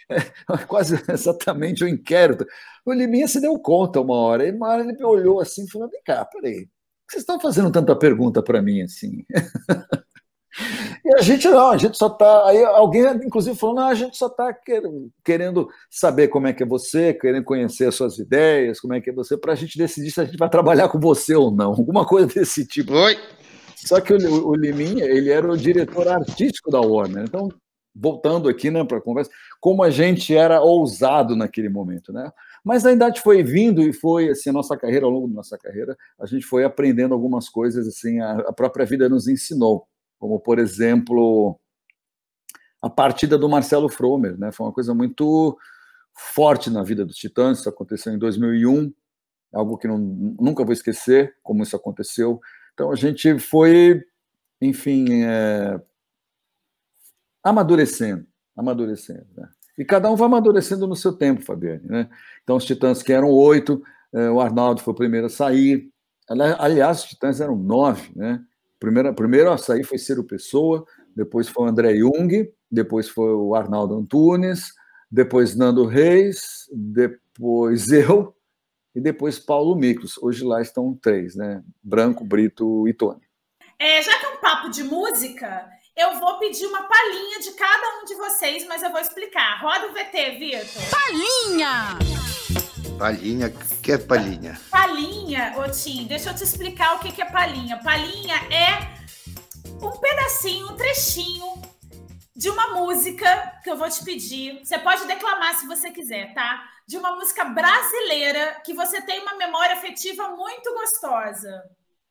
Quase exatamente o um inquérito. O Liminha se deu conta uma hora, e uma hora ele me olhou assim e falou, vem cá, peraí, vocês estão fazendo tanta pergunta para mim assim? E a gente não, a gente só está... Aí alguém, inclusive, falou, não, a gente só está querendo saber como é que é você, querendo conhecer as suas ideias, como é que é você, para a gente decidir se a gente vai trabalhar com você ou não, alguma coisa desse tipo. Oi. Só que o, o Liminha, ele era o diretor artístico da Warner, então, voltando aqui, né, para a conversa, como a gente era ousado naquele momento, né? Mas a idade foi vindo e foi, assim, a nossa carreira, ao longo da nossa carreira, a gente foi aprendendo algumas coisas, assim, a, a própria vida nos ensinou, como, por exemplo, a partida do Marcelo Fromer, né? Foi uma coisa muito forte na vida dos Titãs, isso aconteceu em dois mil e um, algo que não, nunca vou esquecer, como isso aconteceu. Então, a gente foi, enfim, é, amadurecendo, amadurecendo, né? E cada um vai amadurecendo no seu tempo, Fabiane, né? Então, os Titãs que eram oito, é, o Arnaldo foi o primeiro a sair, aliás, os Titãs eram nove, né? Primeiro, primeiro a sair foi Ciro Pessoa, depois foi o André Jung, depois foi o Arnaldo Antunes, depois Nando Reis, depois eu e depois Paulo Miklos. Hoje lá estão três, né? Branco, Brito e Tony. É, já que é um papo de música, eu vou pedir uma palhinha de cada um de vocês, mas eu vou explicar. Roda o V T, Vitor. Palhinha! Palhinha? O que é palhinha? Palhinha, ô Tim, deixa eu te explicar o que é palhinha. Palhinha é um pedacinho, um trechinho de uma música que eu vou te pedir. Você pode declamar se você quiser, tá? De uma música brasileira que você tem uma memória afetiva muito gostosa.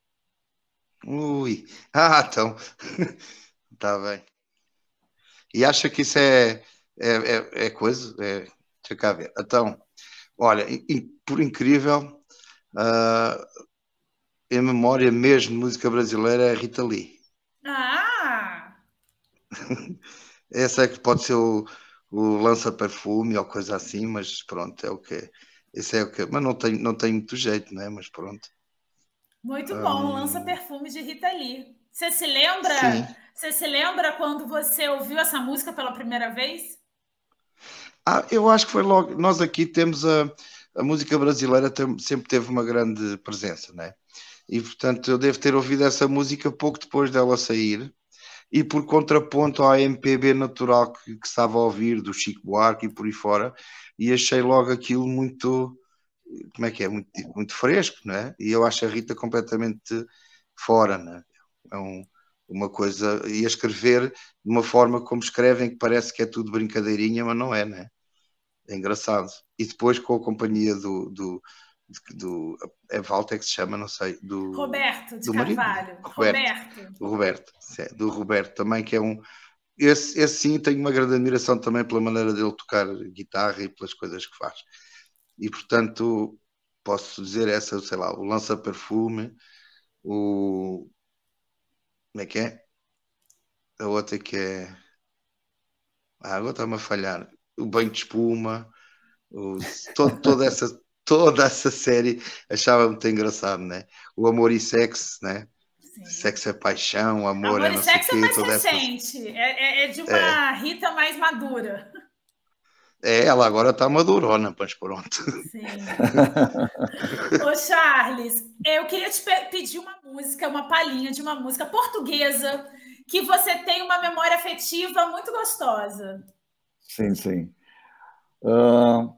Ui, ah, então, tá bem. E acha que isso é, é, é, é coisa? É, deixa cá ver. Então, olha, e, por incrível, uh, em memória mesmo de música brasileira é a Rita Lee. Ah! Essa é que pode ser o, o lança-perfume ou coisa assim, mas pronto, é o que esse é o que mas não tem, não tem muito jeito, né? Mas pronto. Muito bom, um... lança-perfume de Rita Lee. Você se lembra? Sim. Você se lembra quando você ouviu essa música pela primeira vez? Ah, eu acho que foi logo. Nós aqui temos a, a música brasileira tem, sempre teve uma grande presença, né? E portanto eu devo ter ouvido essa música pouco depois dela sair. E por contraponto à M P B natural que, que estava a ouvir, do Chico Buarque e por aí fora, e achei logo aquilo muito, como é que é, muito, muito fresco, não é? E eu acho a Rita completamente fora, não é? É um, uma coisa, e a escrever de uma forma como escrevem, que parece que é tudo brincadeirinha, mas não é, não é? É engraçado. E depois com a companhia do... do do é Walter que se chama, não sei, do Roberto de do Carvalho. Roberto, Roberto. Do Roberto, do Roberto também, que é um esse, esse sim, tenho uma grande admiração também pela maneira dele tocar guitarra e pelas coisas que faz. E portanto, posso dizer essa, sei lá, o lança-perfume, o como é que é? A outra que é ah, agora está-me a falhar, o banho de espuma, o... todo, toda essa Toda essa série achava muito engraçado, né? O Amor e Sexo, né? Sim. Sexo é paixão, amor, amor é não sei o quê. Amor e Sexo é mais recente, essa... é, é de uma é. Rita mais madura. É, ela agora tá madurona, mas pronto. Sim. Ô Charles, eu queria te pedir uma música, uma palhinha de uma música portuguesa que você tem uma memória afetiva muito gostosa. Sim, sim. Uh...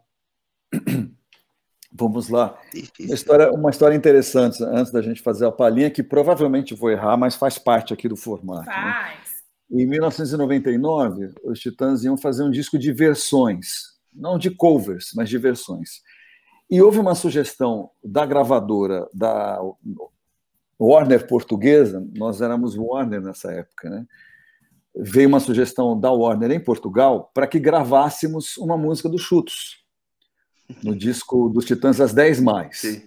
Vamos lá. Uma história, uma história interessante, antes da gente fazer a palhinha, que provavelmente vou errar, mas faz parte aqui do formato. Faz. Né? Em mil novecentos e noventa e nove, os Titãs iam fazer um disco de versões, não de covers, mas de versões. E houve uma sugestão da gravadora da Warner portuguesa, nós éramos Warner nessa época, né? Veio uma sugestão da Warner em Portugal para que gravássemos uma música dos Chutos, no disco dos Titãs As dez Mais. Sim.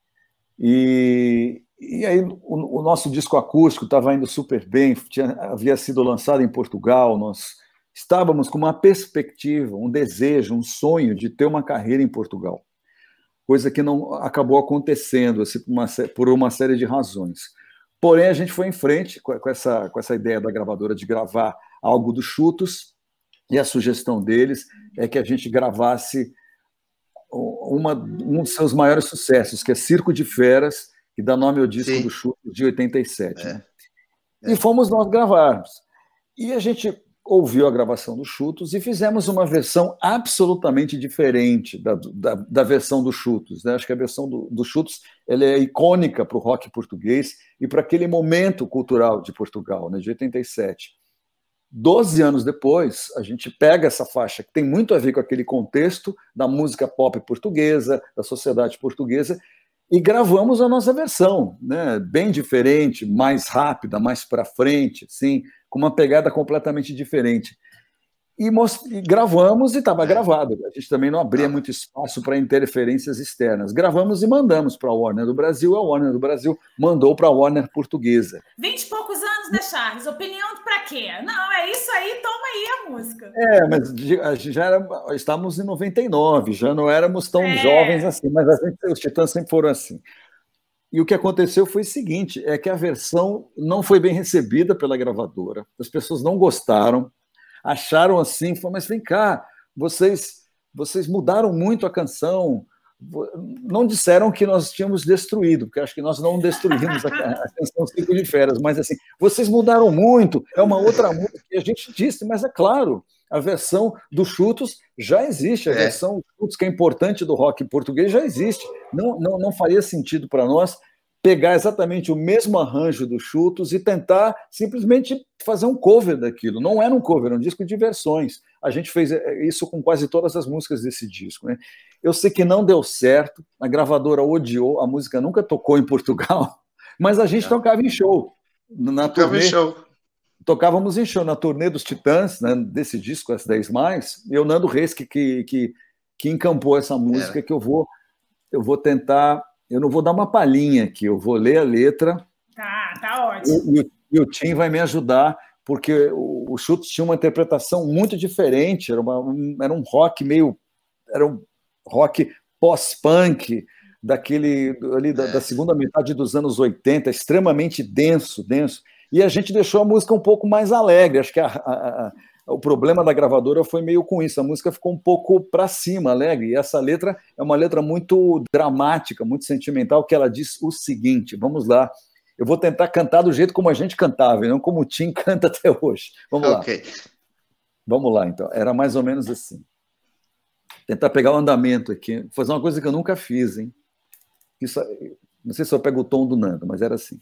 E, e aí o, o nosso disco acústico estava indo super bem, tinha, havia sido lançado em Portugal, nós estávamos com uma perspectiva, um desejo, um sonho de ter uma carreira em Portugal, coisa que não acabou acontecendo assim, por, uma, por uma série de razões. Porém, a gente foi em frente com, com, essa, com essa ideia da gravadora de gravar algo dos Chutos, e a sugestão deles é que a gente gravasse Uma, um dos seus maiores sucessos, que é Circo de Feras, que dá nome ao disco Sim. do Chutos de oitenta e sete. É. Né? É. E fomos nós gravarmos. E a gente ouviu a gravação do Chutos e fizemos uma versão absolutamente diferente da, da, da versão do Chutos. Né? Acho que a versão do, do Chutos ela é icônica para o rock português e para aquele momento cultural de Portugal, né, de oitenta e sete. Doze anos depois, a gente pega essa faixa que tem muito a ver com aquele contexto da música pop portuguesa, da sociedade portuguesa, e gravamos a nossa versão, né? Bem diferente, mais rápida, mais para frente, assim, com uma pegada completamente diferente. E, e gravamos e estava gravado. A gente também não abria muito espaço para interferências externas. Gravamos e mandamos para a Warner do Brasil, a Warner do Brasil mandou para a Warner portuguesa. Vinte e poucos anos, né, Charles? Opinião para quê? Não, é isso aí, toma aí a música. É, mas já era, estávamos em noventa e nove, já não éramos tão é. jovens assim, mas a gente, os Titãs sempre foram assim. E o que aconteceu foi o seguinte, é que a versão não foi bem recebida pela gravadora, as pessoas não gostaram, acharam assim, falaram, mas vem cá, vocês, vocês mudaram muito a canção. Não disseram que nós tínhamos destruído, porque acho que nós não destruímos a, a canção Cinco de Férias, mas assim, vocês mudaram muito, é uma outra música que a gente disse, mas é claro, a versão do Chutos já existe, a é. versão Chutos, que é importante do rock português, já existe. Não, não, não faria sentido para nós pegar exatamente o mesmo arranjo do Chutos e tentar simplesmente fazer um cover daquilo. Não era um cover, era um disco de versões. A gente fez isso com quase todas as músicas desse disco, né? Eu sei que não deu certo, a gravadora odiou, a música nunca tocou em Portugal, mas a gente é. tocava em show. Na tocava turnê, em show. Tocávamos em show na turnê dos Titãs, né, desse disco, S dez mais, e o Nando Reis que, que, que, que encampou essa música, é. que eu vou, eu vou tentar... Eu não vou dar uma palhinha aqui, eu vou ler a letra. Tá, tá ótimo. E, e o Tim vai me ajudar, porque o, o Chutos tinha uma interpretação muito diferente, era, uma, um, era um rock meio... Era um rock pós-punk, daquele ali da, da segunda metade dos anos oitenta, extremamente denso, denso. E a gente deixou a música um pouco mais alegre. Acho que a, a, a, o problema da gravadora foi meio com isso. A música ficou um pouco para cima, alegre. E essa letra é uma letra muito dramática, muito sentimental, que ela diz o seguinte, vamos lá. Eu vou tentar cantar do jeito como a gente cantava, e não como o Tim canta até hoje. Vamos okay. lá. Vamos lá, então. Era mais ou menos assim. Tentar pegar o andamento aqui. Vou fazer uma coisa que eu nunca fiz, hein? Isso, não sei se eu pego o tom do Nando, mas era assim.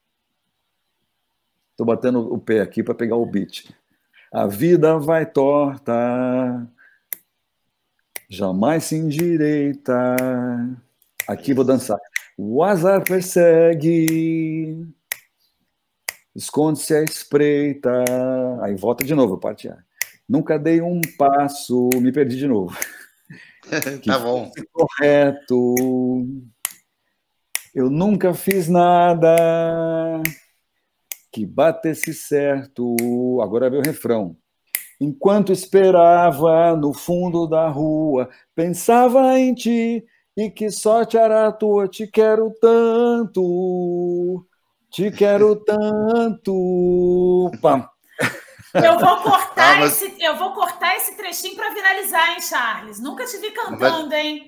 Estou batendo o pé aqui para pegar o beat. A vida vai torta, jamais se endireita. Aqui vou dançar. O azar persegue, esconde-se à espreita. Aí volta de novo, parte A. Nunca dei um passo, me perdi de novo. Tá bom. Correto. Eu nunca fiz nada que batesse certo. Agora veio o refrão. Enquanto esperava no fundo da rua, pensava em ti e que sorte era a tua. Te quero tanto, te quero tanto. Pam. Eu vou cortar, ah, mas... esse, eu vou cortar esse trechinho para viralizar, hein, Charles? Nunca te vi cantando, mas... hein?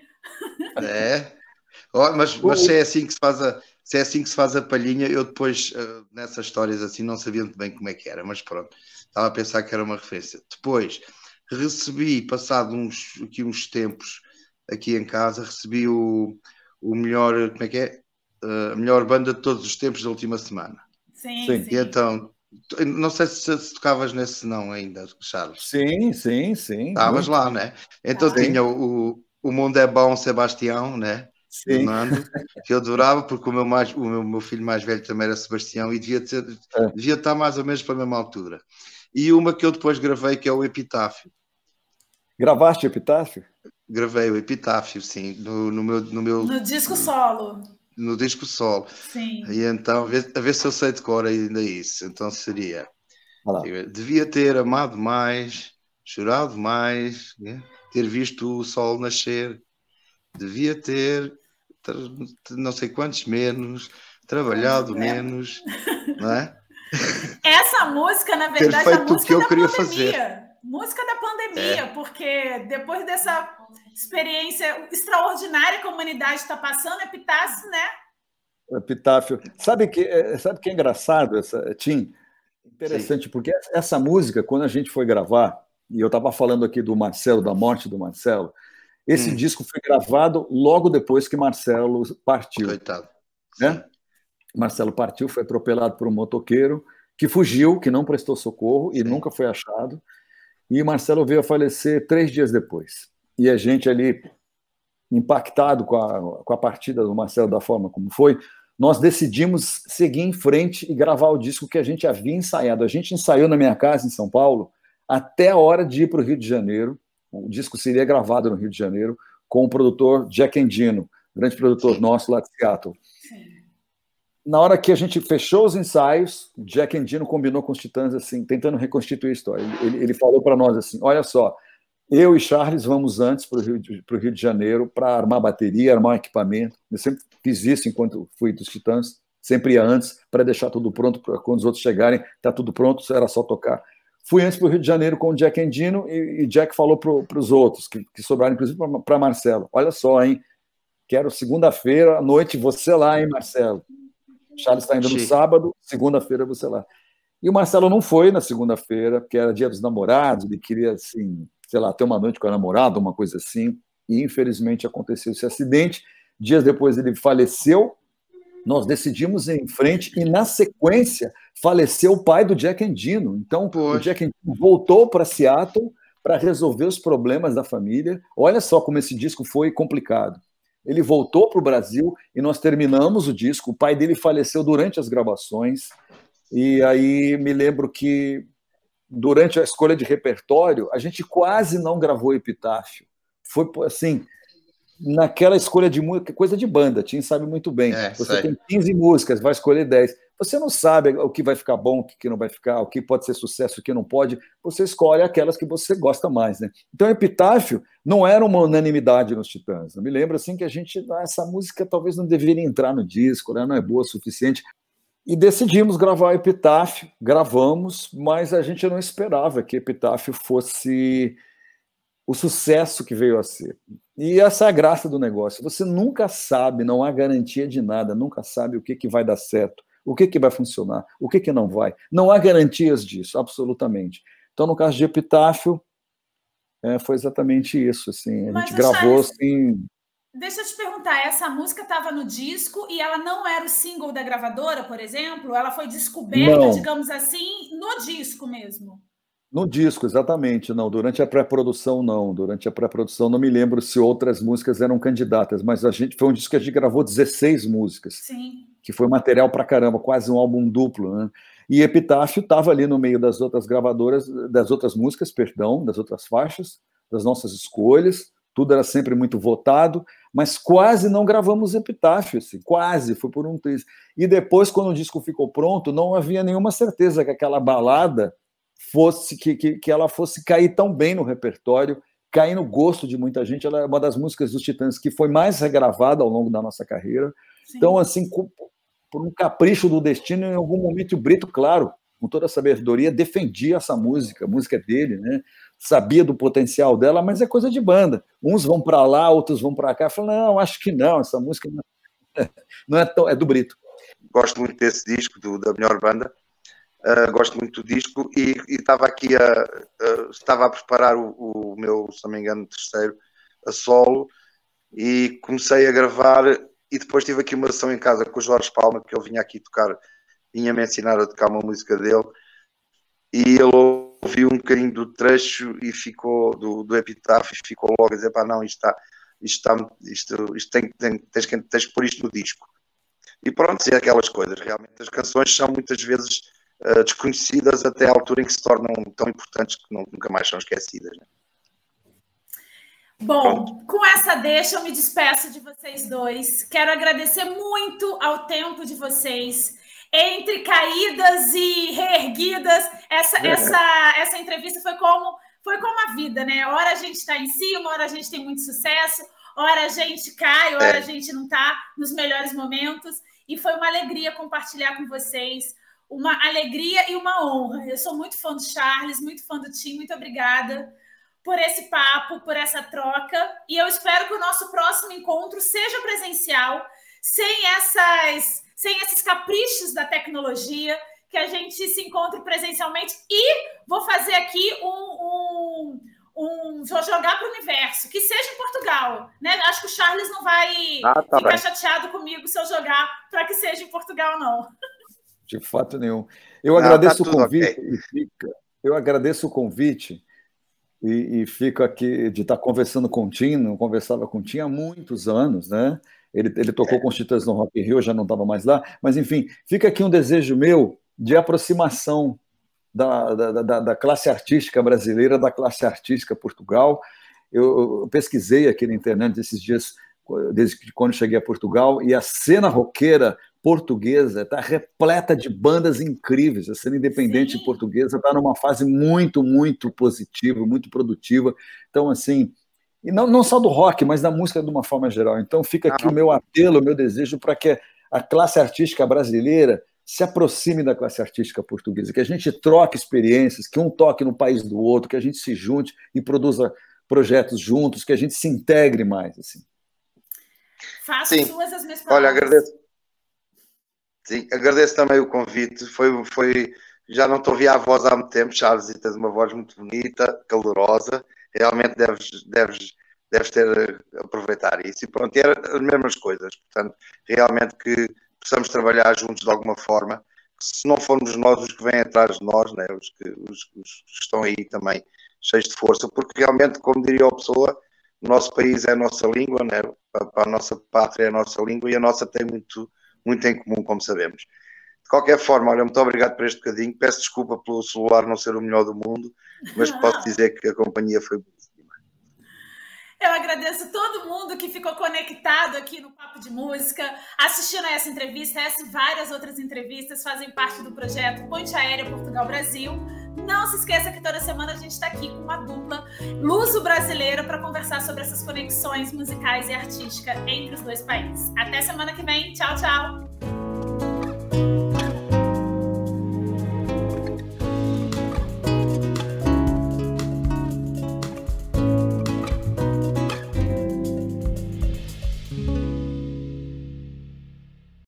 É. Oh, mas, mas se é assim que se faz a, se é assim que se faz a palhinha, eu depois, uh, nessas histórias assim, não sabia muito bem como é que era, mas pronto, estava a pensar que era uma referência. Depois, recebi, passado uns, aqui uns tempos, aqui em casa, recebi o, o melhor, como é que é? Uh, a melhor banda de todos os tempos da última semana. Sim, sim. E então... Não sei se, se tocavas nesse não ainda, Charles. Sim, sim, sim. Estavas lá, né? Então ah, tinha o, o Mundo é Bom, Sebastião, né? Sim. Nando, que eu adorava, porque o meu, mais, o meu, meu filho mais velho também era Sebastião e devia, ter, é. devia estar mais ou menos para a mesma altura. E uma que eu depois gravei, que é o Epitáfio. Gravaste o Epitáfio? Gravei o Epitáfio, sim, no, no meu... No, meu, no disco solo. No disco solo. Sim. E então, a ver, a ver se eu sei de cor ainda isso. Então seria... Devia ter amado mais, chorado mais, né? Ter visto o sol nascer. Devia ter, não sei quantos menos, trabalhado é. menos, não é? Essa música, na verdade, ter feito é a música o que eu da queria pandemia. fazer. Música da pandemia, é. porque depois dessa experiência extraordinária que a humanidade está passando, Epitáfio, né? Epitáfio. Sabe que, sabe que é engraçado, essa, Tim? Interessante, Sim. porque essa música, quando a gente foi gravar, e eu estava falando aqui do Marcelo, da morte do Marcelo, esse hum. disco foi gravado logo depois que Marcelo partiu. Coitado. Né? Marcelo partiu, foi atropelado por um motoqueiro que fugiu, que não prestou socorro e Sim. nunca foi achado. E Marcelo veio a falecer três dias depois. E a gente ali, impactado com a, com a partida do Marcelo da forma como foi, nós decidimos seguir em frente e gravar o disco que a gente havia ensaiado. A gente ensaiou na minha casa, em São Paulo, até a hora de ir para o Rio de Janeiro. O disco seria gravado no Rio de Janeiro com o produtor Jack Endino, grande produtor Sim. nosso lá de Seattle. Sim. Na hora que a gente fechou os ensaios, o Jack Endino combinou com os Titãs, assim, tentando reconstituir a história. Ele, ele falou para nós assim, olha só, eu e Charles vamos antes para o Rio, Rio de Janeiro para armar bateria, armar equipamento. Eu sempre fiz isso enquanto fui dos Titãs, sempre ia antes para deixar tudo pronto, para quando os outros chegarem, está tudo pronto, era só tocar. Fui antes para o Rio de Janeiro com o Jack Endino e, e Jack falou para os outros, que, que sobraram, inclusive para Marcelo. Olha só, hein? Quero segunda-feira à noite você lá, hein, Marcelo? Charles está indo no sábado, segunda-feira você lá. E o Marcelo não foi na segunda-feira, porque era dia dos namorados, ele queria, assim, sei lá, ter uma noite com a namorada, uma coisa assim, e infelizmente aconteceu esse acidente. Dias depois ele faleceu, nós decidimos ir em frente, e na sequência faleceu o pai do Jack Endino. Então, Poxa. o Jack Endino voltou para Seattle para resolver os problemas da família. Olha só como esse disco foi complicado. Ele voltou para o Brasil e nós terminamos o disco. O pai dele faleceu durante as gravações, e aí me lembro que durante a escolha de repertório, a gente quase não gravou Epitáfio. Foi assim, naquela escolha de música, coisa de banda, Tim sabe muito bem. É, você sei. Tem quinze músicas, vai escolher dez. Você não sabe o que vai ficar bom, o que não vai ficar, o que pode ser sucesso, o que não pode. Você escolhe aquelas que você gosta mais, né? Então, Epitáfio não era uma unanimidade nos Titãs. Eu me lembro assim que a gente, essa música talvez não deveria entrar no disco, né? Não é boa o suficiente. E decidimos gravar Epitáfio, gravamos, mas a gente não esperava que Epitáfio fosse o sucesso que veio a ser. E essa é a graça do negócio. Você nunca sabe, não há garantia de nada, nunca sabe o que, que vai dar certo, o que, que vai funcionar, o que, que não vai. Não há garantias disso, absolutamente. Então, no caso de Epitáfio, é, foi exatamente isso. Assim, a Mas gente gravou assim... Deixa eu te perguntar, essa música estava no disco e ela não era o single da gravadora, por exemplo? Ela foi descoberta, não. digamos assim, no disco mesmo? No disco, exatamente. Não, durante a pré-produção, não. Durante a pré-produção, não me lembro se outras músicas eram candidatas, mas a gente foi um disco que a gente gravou dezesseis músicas. Sim. Que foi material pra caramba, quase um álbum duplo, né? E Epitáfio estava ali no meio das outras gravadoras, das outras músicas, perdão, das outras faixas, das nossas escolhas. Tudo era sempre muito votado, mas quase não gravamos Epitáfio, assim, quase, foi por um triz. E depois, quando o disco ficou pronto, não havia nenhuma certeza que aquela balada fosse, que, que, que ela fosse cair tão bem no repertório, cair no gosto de muita gente. Ela é uma das músicas dos Titãs que foi mais regravada ao longo da nossa carreira. Sim. Então, assim, por um capricho do destino, em algum momento o Brito, claro, com toda a sabedoria, defendia essa música, a música dele, né? Sabia do potencial dela, mas é coisa de banda. Uns vão para lá, outros vão para cá. Fala, não, acho que não, essa música não é, não é, tão, é do Brito. Gosto muito desse disco, do, da melhor banda. Uh, gosto muito do disco e, e estava aqui a, a, estava a preparar o, o meu, se não me engano, terceiro a solo e comecei a gravar e depois tive aqui uma sessão em casa com o Jorge Palma, que ele vinha aqui tocar, vinha-me ensinar a tocar uma música dele e ele ouviu um bocadinho do trecho e ficou do, do Epitáfio e ficou logo a dizer, pá, não, isto está, isto está, isto, isto tem, tem, tens, que, tens que pôr isto no disco. E pronto, é aquelas coisas, realmente as canções são muitas vezes uh, desconhecidas até à altura em que se tornam tão importantes que não, nunca mais são esquecidas, né? Bom, Pronto. Com essa deixa eu me despeço de vocês dois. Quero agradecer muito ao tempo de vocês. Entre caídas e reerguidas, essa, é. essa, essa entrevista foi como, foi como a vida, né? Hora a gente está em cima, hora a gente tem muito sucesso, hora a gente cai, hora é. a gente não está nos melhores momentos. E foi uma alegria compartilhar com vocês, uma alegria e uma honra. Eu sou muito fã do Charles, muito fã do Tim, muito obrigada por esse papo, por essa troca. E eu espero que o nosso próximo encontro seja presencial, sem essas... sem esses caprichos da tecnologia, que a gente se encontre presencialmente. E vou fazer aqui um... um, um vou jogar para o universo, que seja em Portugal, né? Acho que o Charles não vai ah, tá ficar bem. chateado comigo se eu jogar para que seja em Portugal, não. De fato nenhum. Eu não, agradeço tá o convite, okay. e fica, eu agradeço o convite e, e fico aqui de estar conversando com o Tim, não conversava com o Tim há muitos anos, né? Ele, ele tocou com os Titãs no Rock in Rio, já não estava mais lá, mas enfim, fica aqui um desejo meu de aproximação da, da, da, da classe artística brasileira, da classe artística Portugal. Eu, eu pesquisei aqui na internet esses dias, desde quando cheguei a Portugal, e a cena roqueira portuguesa está repleta de bandas incríveis. A cena independente Sim. portuguesa está numa fase muito, muito positiva, muito produtiva. Então, assim... E não, não só do rock, mas da música de uma forma geral. Então fica aqui ah, o meu apelo, o meu desejo para que a classe artística brasileira se aproxime da classe artística portuguesa, que a gente troque experiências, que um toque no país do outro, que a gente se junte e produza projetos juntos, que a gente se integre mais. Assim. Faço Sim. suas as minhas palavras. Olha, agradeço. Sim, agradeço também o convite. Foi, foi, já não te ouvi a voz há muito tempo, Charles, e tens uma voz muito bonita, calorosa. Realmente deves, deves, deves ter aproveitar isso. E pronto, era as mesmas coisas. Portanto, realmente que possamos trabalhar juntos de alguma forma. Se não formos nós os que vêm atrás de nós, né, os, que, os, os que estão aí também cheios de força, porque realmente, como diria a pessoa, o nosso país é a nossa língua, né? A nossa pátria é a nossa língua e a nossa tem muito, muito em comum, como sabemos. De qualquer forma, olha, muito obrigado por este bocadinho. Peço desculpa pelo celular não ser o melhor do mundo, mas posso dizer que a companhia foi boa. Eu agradeço todo mundo que ficou conectado aqui no Papo de Música, assistindo a essa entrevista. Essa e várias outras entrevistas fazem parte do projeto Ponte Aérea Portugal-Brasil. Não se esqueça que toda semana a gente está aqui com uma dupla luso-brasileira para conversar sobre essas conexões musicais e artísticas entre os dois países. Até semana que vem. Tchau, tchau!